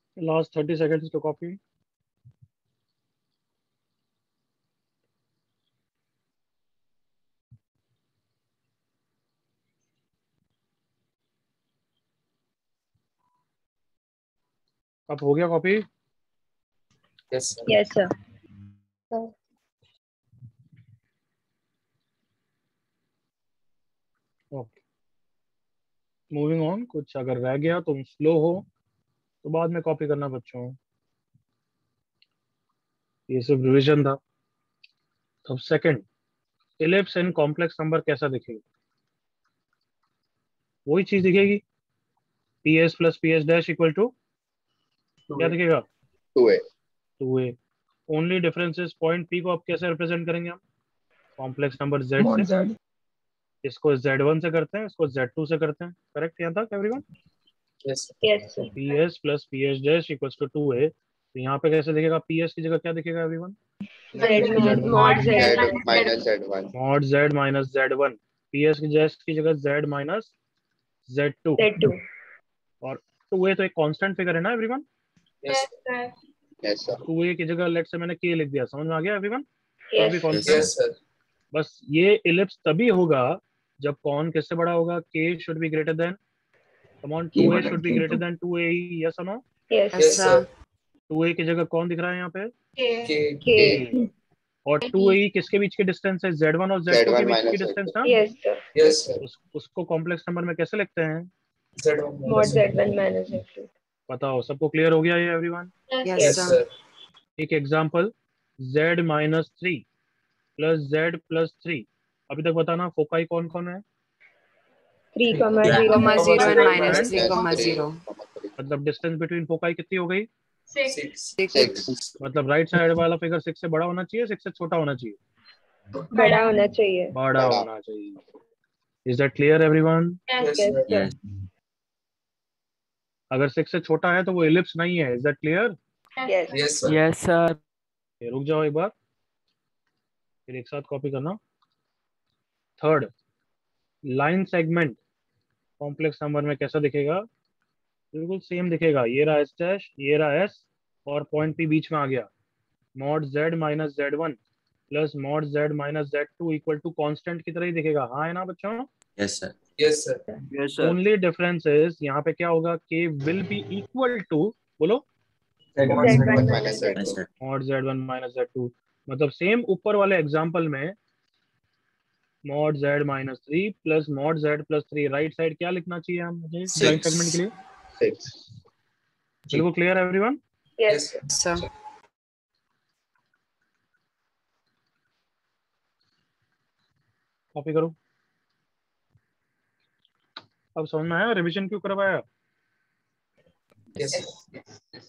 Last thirty seconds to copy. अब हो गया copy? Yes, sir. Yes, sir. Okay, moving on. कुछ अगर रह गया तुम स्लो हो तो बाद में कॉपी करना बच्चों, ये सिर्फ रिवीजन था। अब second, ellipse in complex number कैसा दिखेगा? वही चीज दिखेगी, P S plus P S dash equal to क्या दिखेगा? Two A. Two A. Only difference is point P को आप कैसे रिप्रेजेंट करेंगे? हम कॉम्प्लेक्स नंबर जेड Mod से, Z. इसको जेड वन से करते हैं, इसको जेड टू से करते हैं। करेक्ट यहाँ तक everyone? Yes, sir. Yes, sir. P S plus P S dash equal to two A. तो यहाँ पे कैसे दिखेगा? पी एस की जगह क्या दिखेगा everyone? Z Z mod Z Z minus minus Z one. Mod Z minus Z one. P S की जैस की जगह Z minus Z two. Z two. और टू ए तो एक कांस्टेंट फिगर है ना everyone? Yes, sir. Yes, sir. Two A की जगह लेट से मैंने के लिख दिया, समझ में आ गया एवरीवन? Yes. भी Yes, कांस्टेंट। sir. बस ये इलिप्स तभी होगा जब कौन किससे बड़ा होगा? K should be greater than, come on, two A should be greater than two A, yes और no? Yes. Yes, Yes, sir. sir. Two A की जगह कौन दिख रहा है यहाँ पे? K. K. और टू ए किसके बीच की डिस्टेंस है? जेड वन और जेड टू Z के one बीच की minus Z डिस्टेंस two. ना? Yes, sir. Yes, sir. उस, उसको कॉम्प्लेक्स नंबर में कैसे लिखते हैं? Z one Mod minus Z one minus Z two. बताओ, सबको क्लियर हो गया ये everyone? Yes, Yes, sir. sir. एक example, z minus three plus Z plus three. अभी तक बताना फोकाई कौन कौन है? Three comma Three zero comma minus zero and zero minus minus three Yes, comma three zero. comma three. मतलब distance between foci कितनी हो गई? Six. Six. Six. मतलब राइट साइड वाला फिगर सिक्स से बड़ा होना चाहिए, सिक्स से छोटा होना चाहिए? बड़ा होना चाहिए. बड़ा बड़ा। होना चाहिए। Is that clear everyone? Yes, Yes, sir. sir. अगर सिक्स से छोटा है तो वो इलिप्स नहीं है। Is that clear? Yes. Yes, sir. Yes, sir. रुक जाओ एक बार, फिर एक साथ कॉपी करना। Third, line segment complex number में कैसा दिखेगा? बिल्कुल सेम दिखेगा। ये रहा एस डैश, ये रहा एस, और पॉइंट पी बीच में आ गया। Mod Z minus Z one plus mod Z minus Z two equal to constant की तरह ही दिखेगा। हाँ है ना बच्चों? Yes, sir. Yes, sir. Yes, sir. Only difference is यहाँ पे क्या होगा? K will be equal to, बोलो, Z Mod Z Z one one minus minus Z Yes, two. sir. Mod Z one minus Z two. मतलब same ऊपर वाले example में mod Z minus three plus mod Z plus three, right side क्या लिखना चाहिए हम मुझे line Six. Segment के लिए? Six. बिल्कुल क्लियर है everyone? Yes. Yes, sir. Sir. Copy करो। अब समझ में आया रिवीजन क्यों करवाया? Yes, sir.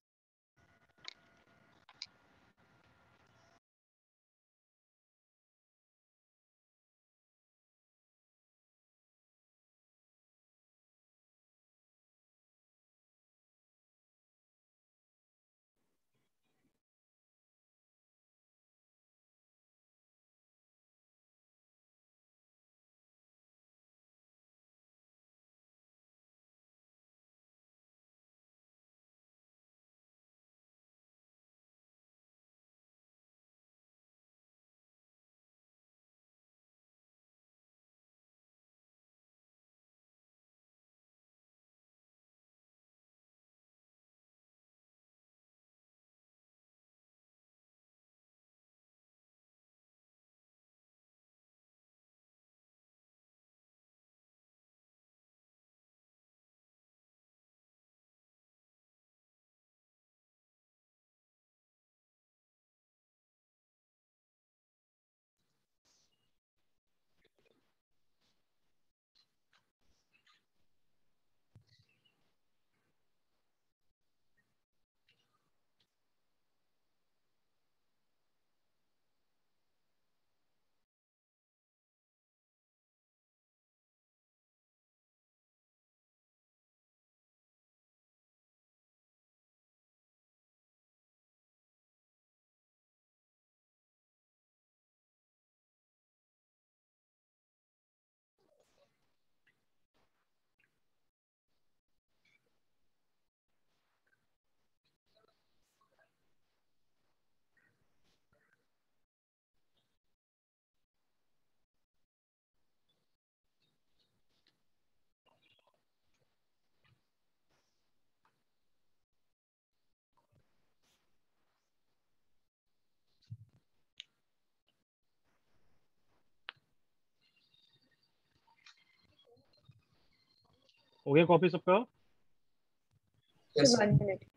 हो गया कॉपी सबका? Yes, one sir. Minute.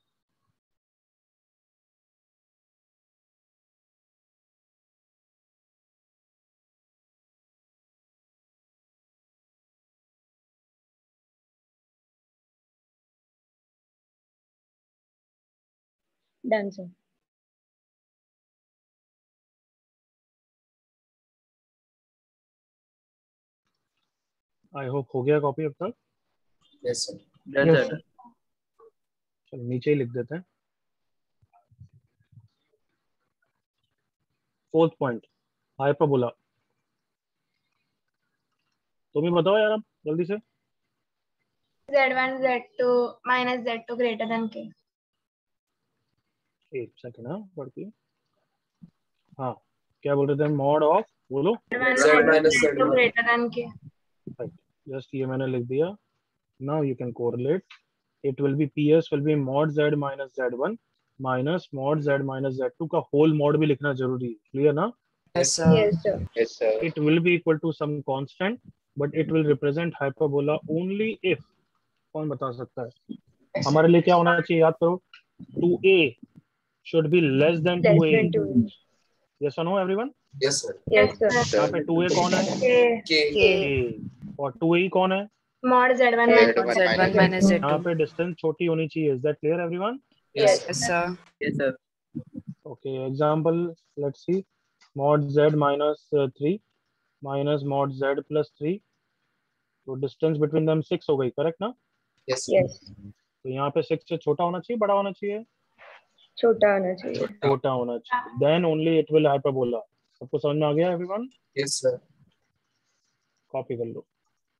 Done sir. I hope हो गया कॉपी अब तक. Yes, sir. Yes, Yes, sir. चलो नीचे ही लिख देते हैं. Fourth point, hyperbola. तुम ही बताओ यार अब जल्दी से. Z one Z two minus Z two greater than K. एक सेकंड. हाँ पढ़ती. हाँ क्या बोल रहे थे? मॉड ऑफ, बोलो. Z one Z minus minus Z Z two one. greater than K. Right, just ये मैंने लिख दिया. Now you can correlate. It will be P S will be mod z minus z one minus mod z minus z two का whole mod भी लिखना जरूरी है. Clear ना? Yes, sir. Yes sir. Yes, sir. It will be equal to some constant, but it will represent hyperbola only if. कौन बता सकता है? हमारे लिए क्या होना चाहिए याद करो. Two A should be less than less two A. Than two. Yes or no everyone? Yes, sir. Yes sir. यहाँ पे टू ए कौन है? K. K. K. A. और टू ए कौन है? Mod Z one Z minus Z one minus Z यहाँ two. पे distance छोटी होनी चाहिए. Is that clear everyone? Yes, Yes, sir. sir. Yes, sir. Okay, example, let's see. Mod z minus uh, three minus mod z plus three. तो distance between them six हो गई. Correct ना? Yes, sir. Yes. तो यहाँ पे six से छोटा होना चाहिए, बड़ा होना चाहिए? छोटा होना चाहिए. छोटा होना चाहिए. Then only it will hyperbola. सबको समझ में आ गया एवरीवन? Yes, sir. कॉपी कर लो.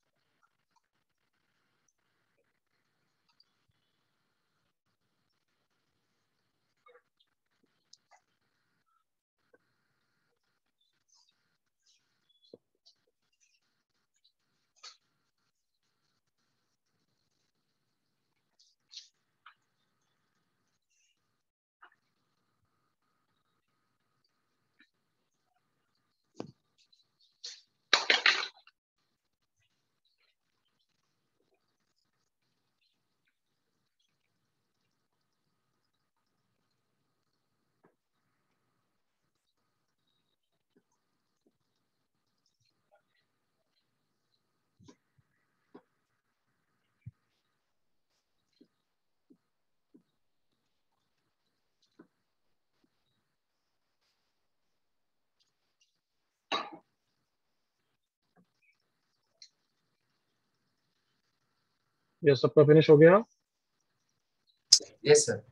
ये सबका फिनिश हो गया? Yes, sir.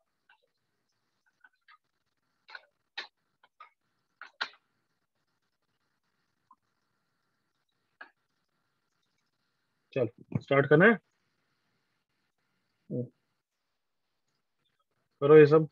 चल स्टार्ट करना है. करो ये सब.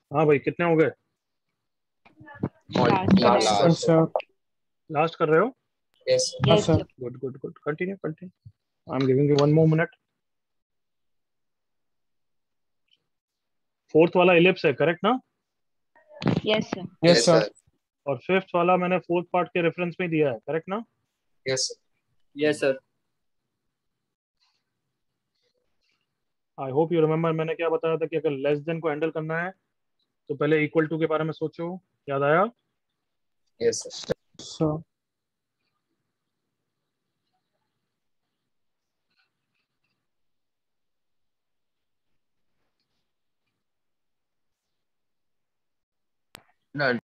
हाँ भाई कितने हो गए? Last. Last. Yes, sir. Last कर रहे हो? Yes, sir. Yes, sir. Good good good, continue continue. I am giving you one more minute. Fourth वाला इलिप्स है, करेक्ट ना? Yes, sir. Yes, sir. और फिफ्थ वाला मैंने फोर्थ पार्ट के रेफरेंस में दिया है, करेक्ट ना? Yes, sir. Yes, sir. I hope you remember मैंने क्या बताया था कि अगर लेस देन को हैंडल करना है तो पहले इक्वल टू के बारे में सोचो। याद आया? Yes, sir. Sir. None.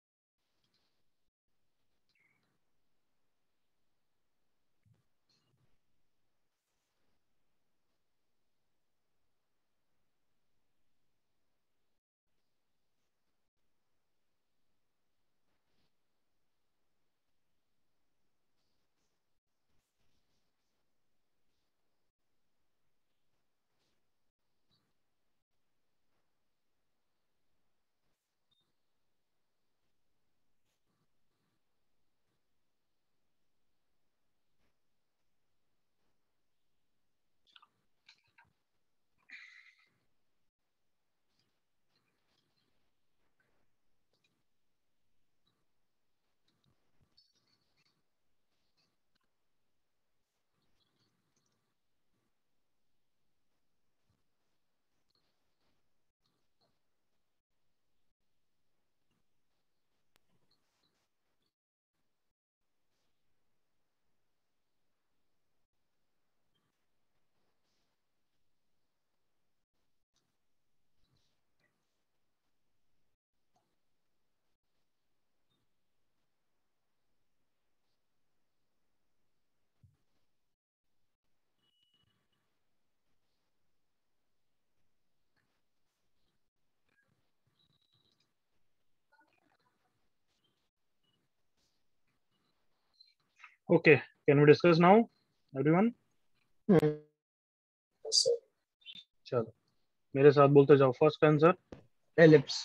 Okay, can we discuss now everyone? Yes, sir. चलो मेरे साथ बोलते जाओ। फर्स्ट का answer Ellipse.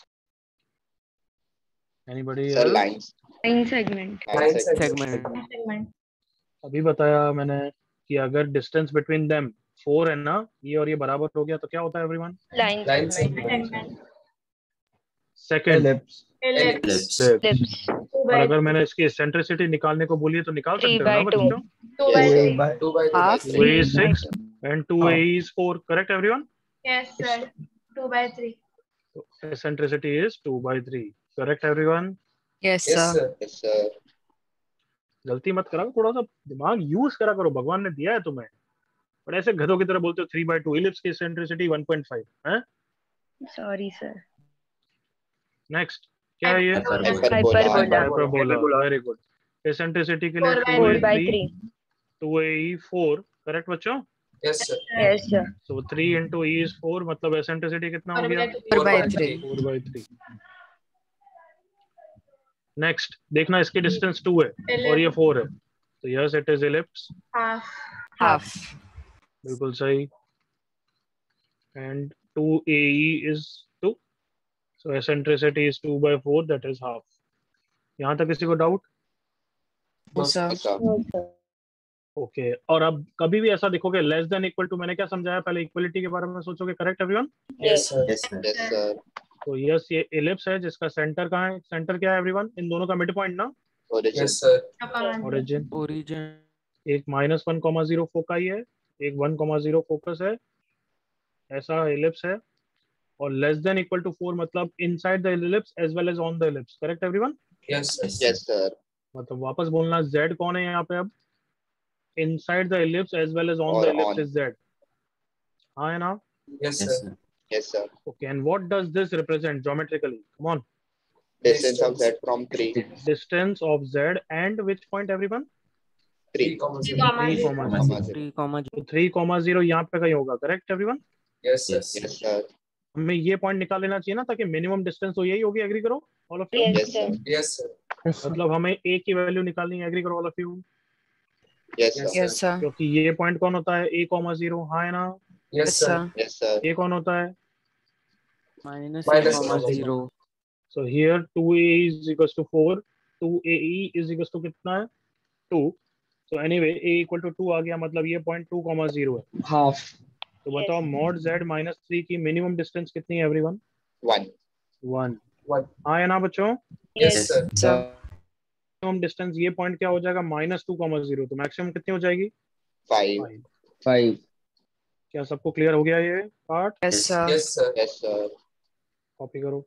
Anybody Sir, else? lines. Line segment. Line Segment. Segment. अभी बताया मैंने कि अगर डिस्टेंस बिटवीन देम फोर है ना, ये और ये बराबर हो गया तो क्या होता है everyone? Line Line segment. segment. Segment. Second Ellipse. Ellipse. Ellipse. Two और by अगर मैंने इसकी एसेंट्रिसिटी निकालने को बोली है तो निकाल Three सकते हो ना by two. बच्चों? two by Yes, Two sir. three. by. Two by two. Half. by two A Three is by six two. And two A is four, correct everyone? Yes, sir. Two by three. Eccentricity is two by three, correct everyone? Yes, Yes, sir. sir. Yes, sir. गलती मत करा, थोड़ा सा दिमाग use करा करो, भगवान ने दिया है तुम्हें। पर ऐसे गधों की तरह बोलते हो थ्री बाई टू। इलिप्स की एसेंट्रिसिटी वन पॉइंट फाइव है। Sorry, sir. नेक्स्ट क्या है ये? Hyperbola. Hyperbola. Hyperbola, very good. Eccentricity के लिए Four by two A Four by three, three. Two A E four, correct बच्चों? Yes, sir. Yes, sir. So three into E is four, मतलब eccentricity कितना हो Four गया? by three. Four by by three. Four by three. Next देखना, इसकी distance to है और ये फोर है, तो yes it is ellipse. Half. Half. बिल्कुल सही। And two A e is two, so eccentricity is two by four, that is half. यहाँ तक किसी को doubt? No, sir. Yes, sir. No, sir. Okay okay. और अब कभी भी ऐसा देखोगे लेस देन इक्वल टू, मैंने क्या समझाया पहले, इक्वलिटी के बारे में सोचोगे, correct everyone? Yes, sir. Yes, sir. Yes, sir. तो यस ये इलिप्स है जिसका सेंटर कहाँ है? सेंटर क्या है एवरीवन? इन दोनों का मिड पॉइंट ना, Origin. Yes, sir. No comment. Origin. Origin. एक minus one comma zero foci है, एक वन कॉमा जीरो फोकस है, ऐसा इलिप्स है। और less than equal to four मतलब inside the ellipse as well as on the ellipse, correct everyone? Yes, sir. Yes, sir. मतलब वापस बोलना, z कौन है यहाँ पे? अब inside the ellipse as well as on Or the ellipse on. Is z, हाँ है ना? Yes, sir. Yes, sir. Okay, and what does this represent geometrically? Come on. Distance of Z from three. Distance of z and which point everyone? Three. Three comma Three zero. comma three zero. Comma Comma zero. zero. Three comma तो three comma zero यहाँ पे कहीं होगा, correct everyone? Yes, sir. Yes, sir. हमें ये point निकाल लेना चाहिए ना, ताकि मिनिमम डिस्टेंस तो यही होगी। एग्री करो all of you? Yes, Yes, sir. sir. Yes, sir. Yes, sir. मतलब हमें a की वैल्यू निकालनी है। एग्री करो all of you? Yes, sir. Yes, Yes, sir. क्योंकि ये पॉइंट कौन होता है? a कॉमा जीरो, हाँ है ना? Yes, Yes, sir. sir. Yes, sir. ये कौन होता है? Minus Minus a comma comma zero. So here two a is equals to four, two a e is equals to कितना है two. So anyway a equal to two आ गया, मतलब ये point two comma zero है. half. तो बताओ mod z minus three की minimum distance कितनी है everyone? one. one. One. हाँ है ना बच्चों? Yes, sir. sir. Minimum distance ये पॉइंट क्या हो जाएगा? Minus two comma zero. तो मैक्सिमम कितनी हो जाएगी? five. Five. five. क्या सबको क्लियर हो गया ये part? Yes, sir. Yes, sir. Yes, sir. Copy करो.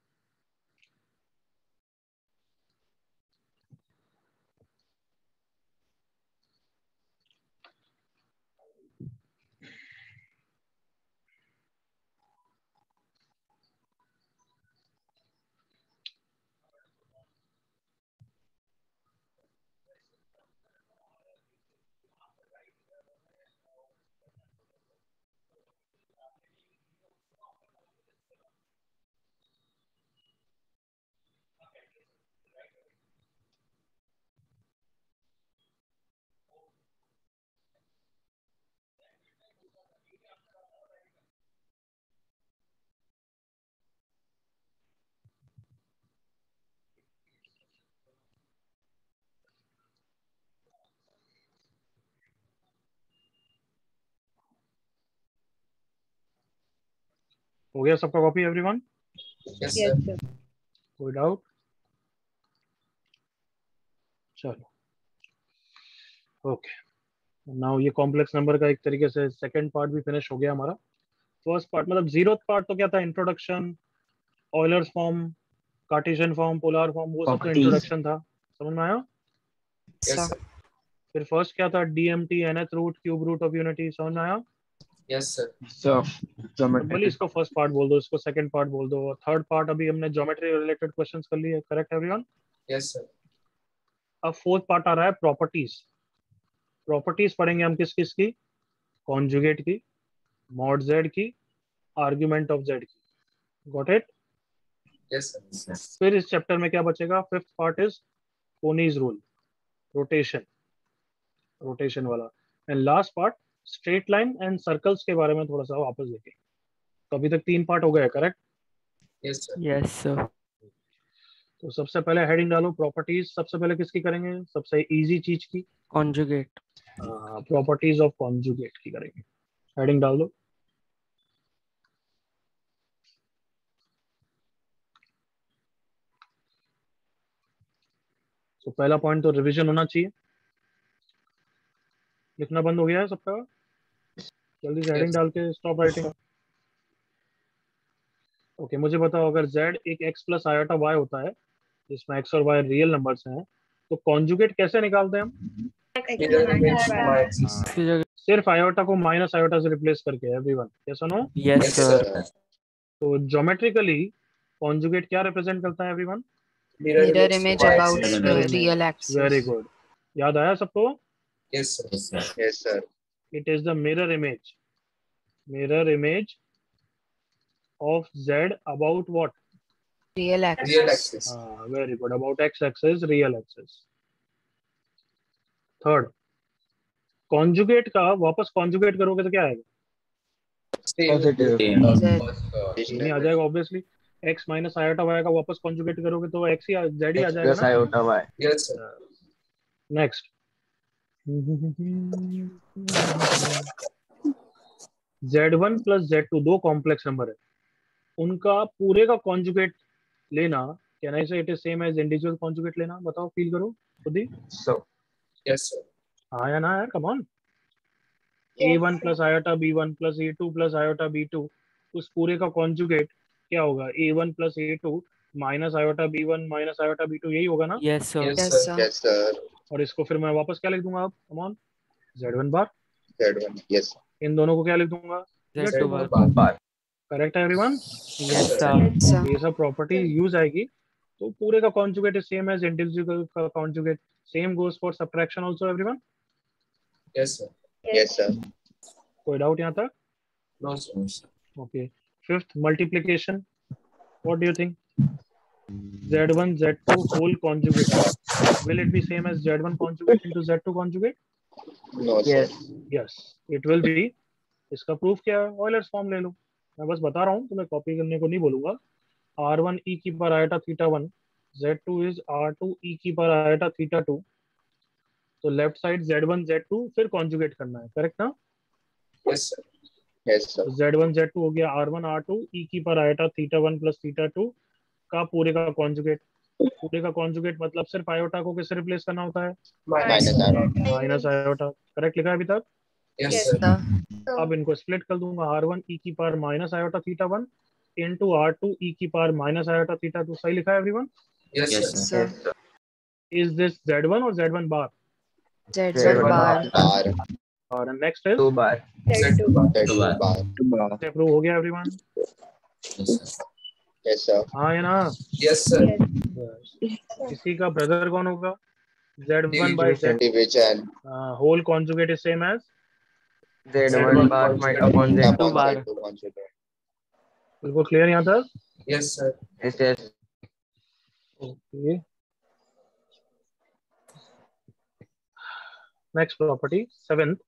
हो गया सबका copy everyone? Yes, Yes, sir. sir. कोई डाउट? चलो ओके. नाउ ये कॉम्प्लेक्स नंबर का एक तरीके से सेकंड पार्ट भी फिनिश हो गया हमारा. फर्स्ट पार्ट मतलब जीरो पार्ट तो क्या था? Introduction, Euler's form, Cartesian form, polar form, वो सब तो Properties. इंट्रोडक्शन था. समझ में आया? Yes, Sir. sir. फिर फर्स्ट क्या था? DMT, nth root, cube root of unity. समझ में आया? Yes, sir. So बोली geometry. इसको फर्स्ट पार्ट बोल दो, इसको सेकंड पार्ट बोल दो. थर्ड पार्ट अभी हमने ज्योमेट्री रिलेटेड क्वेश्चंस कर लिए. Correct everyone? Yes, sir. अब फोर्थ पार्ट आ रहा है प्रॉपर्टीज. प्रॉपर्टीज पढ़ेंगे हम किस किस की? कॉन्जुगेट की, मॉड जेड की, आर्ग्यूमेंट ऑफ जेड की. Got it? Yes, sir. फिर इस चैप्टर में क्या बचेगा? Fifth part is Coni's rule, rotation, rotation वाला. And last part straight line and circles के बारे में थोड़ा सा वापस देखें. तो अभी तक तीन पार्ट हो गए. Correct? Yes, sir. Yes, sir. तो सबसे पहले हेडिंग डालो प्रॉपर्टीज. सबसे पहले किसकी करेंगे? सबसे इजी चीज की, Conjugate. प्रॉपर्टीज ऑफ कॉन्जुगेट की करेंगे. हेडिंग डाल दो. तो पहला पॉइंट तो रिवीजन होना चाहिए. लिखना बंद हो गया है सबका? जल्दी से हेडिंग डाल के स्टॉप राइटिंग. ओके, मुझे बताओ अगर z एक x प्लस आयोटा y होता है जिसमें x और y रियल नंबर्स हैं, तो कॉन्जुगेट कैसे निकालते हैं हम? Mirror image y axis. इसकी जगह- सिर्फ आयोटा को माइनस आयोटा से रिप्लेस करके. एवरीवन यस और no? Yes, Yes, sir. sir. तो ज्योमेट्रिकली कॉन्जुगेट क्या रिप्रेजेंट करता है everyone? Mirror image y about axis. uh, real axis. Very good. याद आया सबको? Yes, sir. Yes, sir. It is the mirror image. Mirror image of Z about what? Real axis. Real axis. Ah, very good. About x axis, real axis. Third, conjugate का वापस conjugate करोगे तो क्या आएगा? Same. Positive. Z. नहीं आ जाएगा obviously. x minus iota y का वापस conjugate करोगे तो x ही आ- z ही आ X जाएगा plus ना? iota y. Yes, sir. Next. Z one plus Z two दो कॉम्प्लेक्स नंबर है, उनका पूरे का कॉन्जुगेट लेना. Can I say it is same as individual conjugate लेना? बताओ, फील करो खुद ही. So Yes, sir. हाँ या ना यार, come on. A one plus iota b one plus a two plus iota b two, उस पूरे का कॉन्जुगेट क्या होगा? A one plus a two minus iota b one minus iota b two. यही होगा ना? Yes, sir. Yes, Yes, sir. sir. Yes, sir. और इसको फिर मैं वापस क्या लिख दूंगा? अब come on, z one bar. Z one. Yes. इन दोनों को क्या लिख दूंगा? Z Z two two bar. bar. Correct है everyone? Yes, sir. Yes, sir. ये सब प्रॉपर्टी यूज आएगी. तो पूरे का conjugate is same as individual का conjugate. Same goes for subtraction also everyone. Yes, sir. Yes, sir. कोई डाउट यहाँ तक? No, sir. Okay. Fifth, multiplication. What do you think? Z one Z two whole conjugate, will it be same as Z one conjugate into Z two conjugate? No, sir. Yes. Yes, it will be. इसका proof क्या है? Euler's form ले लो. मैं बस बता रहा हूँ, तुम्हें कॉपी करने को नहीं बोलूंगा। आर वन ई की पर iota theta one, Z two is r two e की पर आएटा थीटा टू। तो left side z one Z two फिर कॉन्जुगेट करना है, करेक्ट ना? Yes, sir. Yes, sir. तो जेड वन जेड टू हो गया r one r two e की पर iota theta one plus theta two का पूरे का कॉन्जुगेट। पूरे का कॉन्जुगेट मतलब सिर्फ आयोटा को किससे रिप्लेस करना होता है? Minus. Minus iota. Minus iota. Correct लिखा है अभी तक? Yes, Yes, sir. sir. अब इनको स्प्लिट कर दूंगा, आर वन ई की power minus iota theta one into r two e की power minus iota theta two. सही लिखा है everyone? Yes, Yes, sir. Sir. Is this z one और z one bar? Z Z one one bar. Bar. और next is two bar. Z two bar. Z two bar. Two bar. Approve हो गया everyone? Yes, sir. Yes, sir. हाँ या ना? Yes, sir. इसी का brother कौन होगा? Z one by z Division. Whole conjugate is same as Z one bar might upon Z two Upon bar. Z two conjugate. बिल्कुल क्लियर यहाँ तक? Yes, sir. Yes, yes. Okay, next property seventh.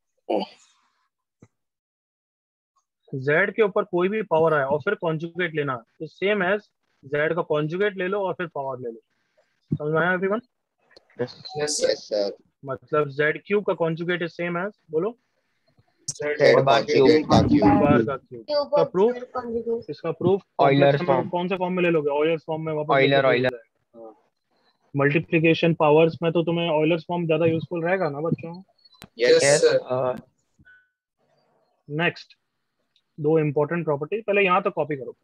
Z के ऊपर कोई भी power आए और फिर कॉन्जुगेट लेना तो सेम एज जेड का कॉन्जुगेट ले लो और फिर पावर ले लो। समझ में आया everyone? Yes. Yes, sir. Yes, sir. मतलब जेड क्यूब का कॉन्जुगेट इज सेम एज, बोलो, Z Z bar conjugate का cube. बार का क्यूब। Cube का of प्रूफ, Z conjugate. इसका प्रूफ Euler's कॉम्प्लेक्स form. कौन सा फॉर्म में ले लोगे? ऑयलर्स फॉर्म में वापस Euler, लिखोगे Euler. तो जाएगा। मल्टीप्लिकेशन पावर्स में तो तुम्हें ऑयलर्स फॉर्म ज्यादा यूजफुल रहेगा ना बच्चों? Yes, Yes, sir. Uh, next दो इंपॉर्टेंट प्रॉपर्टी, पहले यहाँ तक कॉपी करो।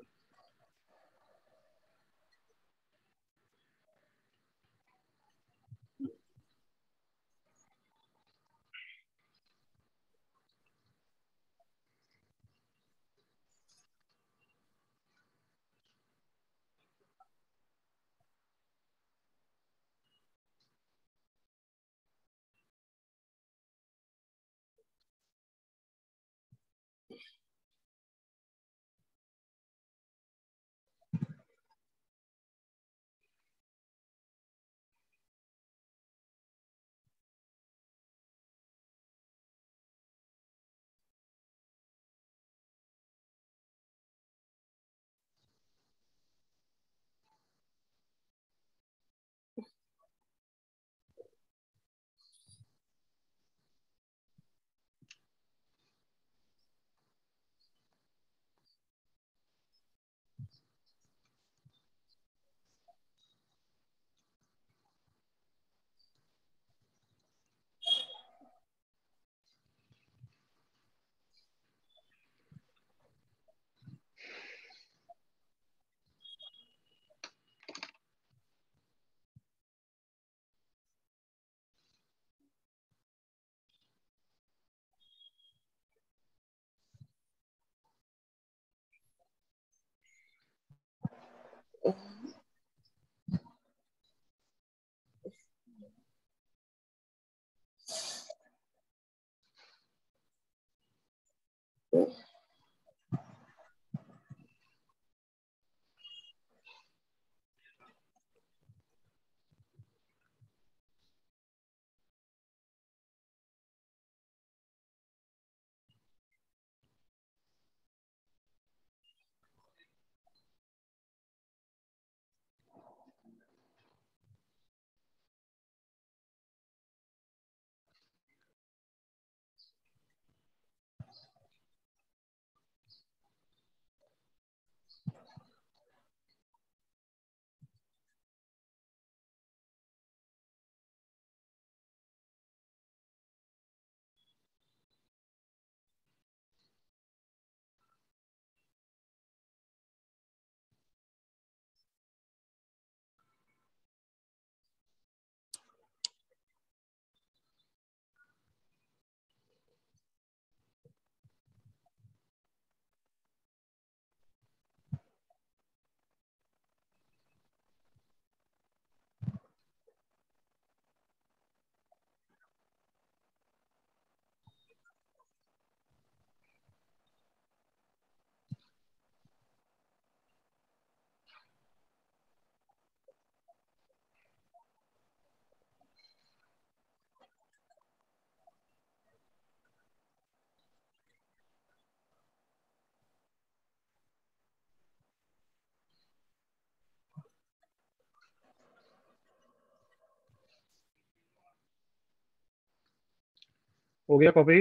हो गया कॉपी?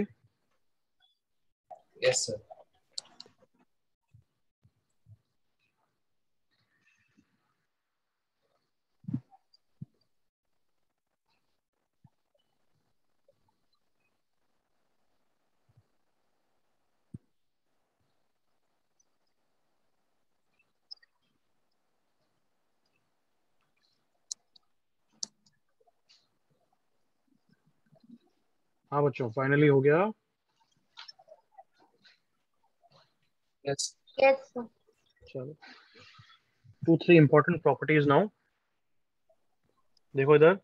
Yes, sir. हाँ बच्चों, फाइनली हो गया। Yes. Yes, sir. चलो, two three important properties now. देखो इधर,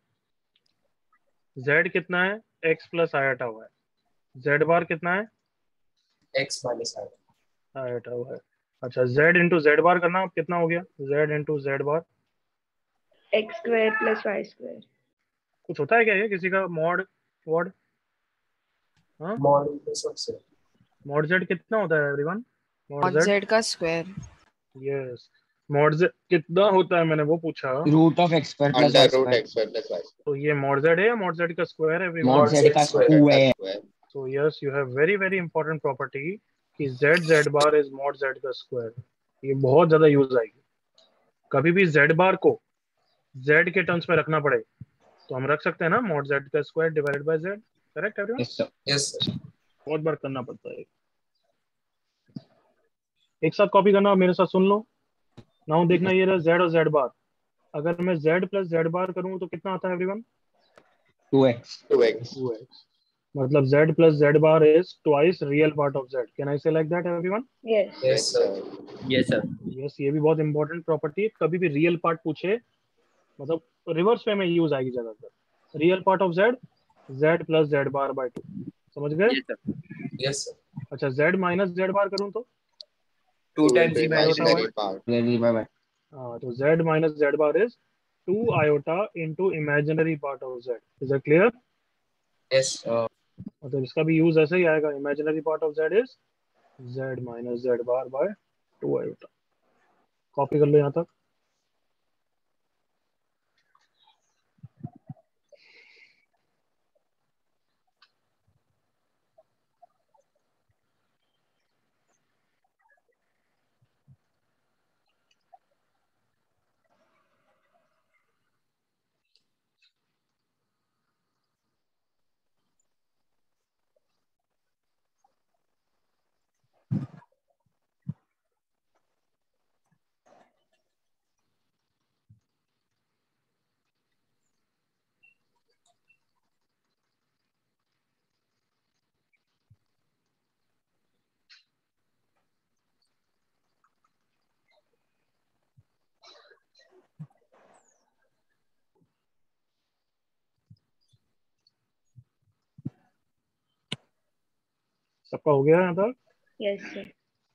z कितना है? x प्लस आयोटा हुआ है। z बार कितना है? X minus I. आयोटा हुआ है। अच्छा, z इंटू जेड बार करना, अब कितना हो गया? z into z bar x square plus Y square. कुछ होता है क्या ये किसी का? मॉड वॉड हाँ, Mod inverse of Z. Mod z कितना होता है everyone? Mod mod z, z का स्क्वायर यस, मॉड z कितना होता है मैंने वो पूछा। Root of x square plus y Under root square. x square plus y square. तो ये मॉड z है या मॉड z का स्क्वायर है एवरीवन? मॉड जेड का square. Square. Square. So yes, you have very very important property कि z z bar is mod z का square. ये बहुत ज्यादा यूज आएगी। कभी भी z बार को z के टर्म्स में रखना पड़े तो हम रख सकते हैं ना, mod z का square divided by z। Correct everyone? Yes sir. Yes, sir. बहुत बार करना पड़ता है। एक साथ कॉपी करना, मेरे साथ सुन लो। नाउ देखना, ये रहा z और z बार। अगर मैं z प्लस z बार करूं तो कितना आता है everyone? Two x. two x. Two x. मतलब z plus z bar is twice real part of z। Can I say like that everyone? Yes. Yes, sir. Yes sir. Yes, ये भी बहुत important property है। कभी भी real part पूछे, मतलब reverse way में यूज आएगी ज्यादातर। Real part of z, z plus z bar by two. समझ गए? Yes sir. Yes, sir. अच्छा, z माइनस z बार करूं तो? Two times into imaginary imaginary part. Very bye bye. हाँ, तो z minus z bar is two iota into imaginary part of z। Is that clear? Yes. मतलब इसका भी use ऐसे ही आएगा। Imaginary part of z is z minus z bar by two iota. Copy कर लो यहाँ तक। सबका हो गया यहाँ तक? Yes sir.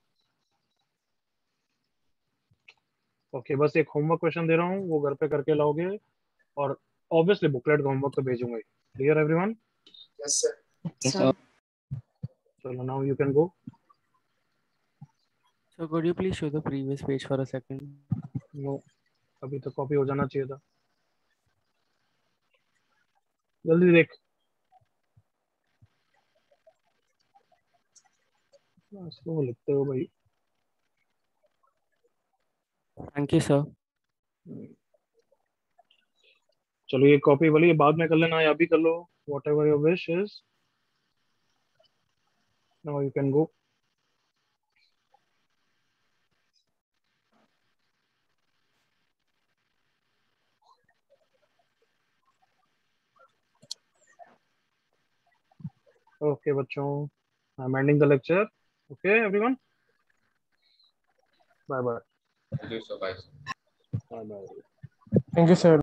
ओके, बस एक होमवर्क क्वेश्चन दे रहा हूँ, वो घर पे करके लाओगे। और ऑब्वियसली बुकलेट का होमवर्क तो भेजूंगा ही। Clear everyone? Yes, sir. Yes sir. Sir. चलो, now you can go. So could you please show the previous page for a second? No, अभी तो कॉपी हो जाना चाहिए था। जल्दी देख। स्लो लिखते हो भाई। Thank you, sir. चलो, ये कॉपी वाली ये बाद में कर लेना या अभी कर लो। Whatever your wish is. Now you can go. Okay बच्चों, I am ending the lecture. Okay everyone, bye bye. Thank you so much. Bye bye. Thank you, sir.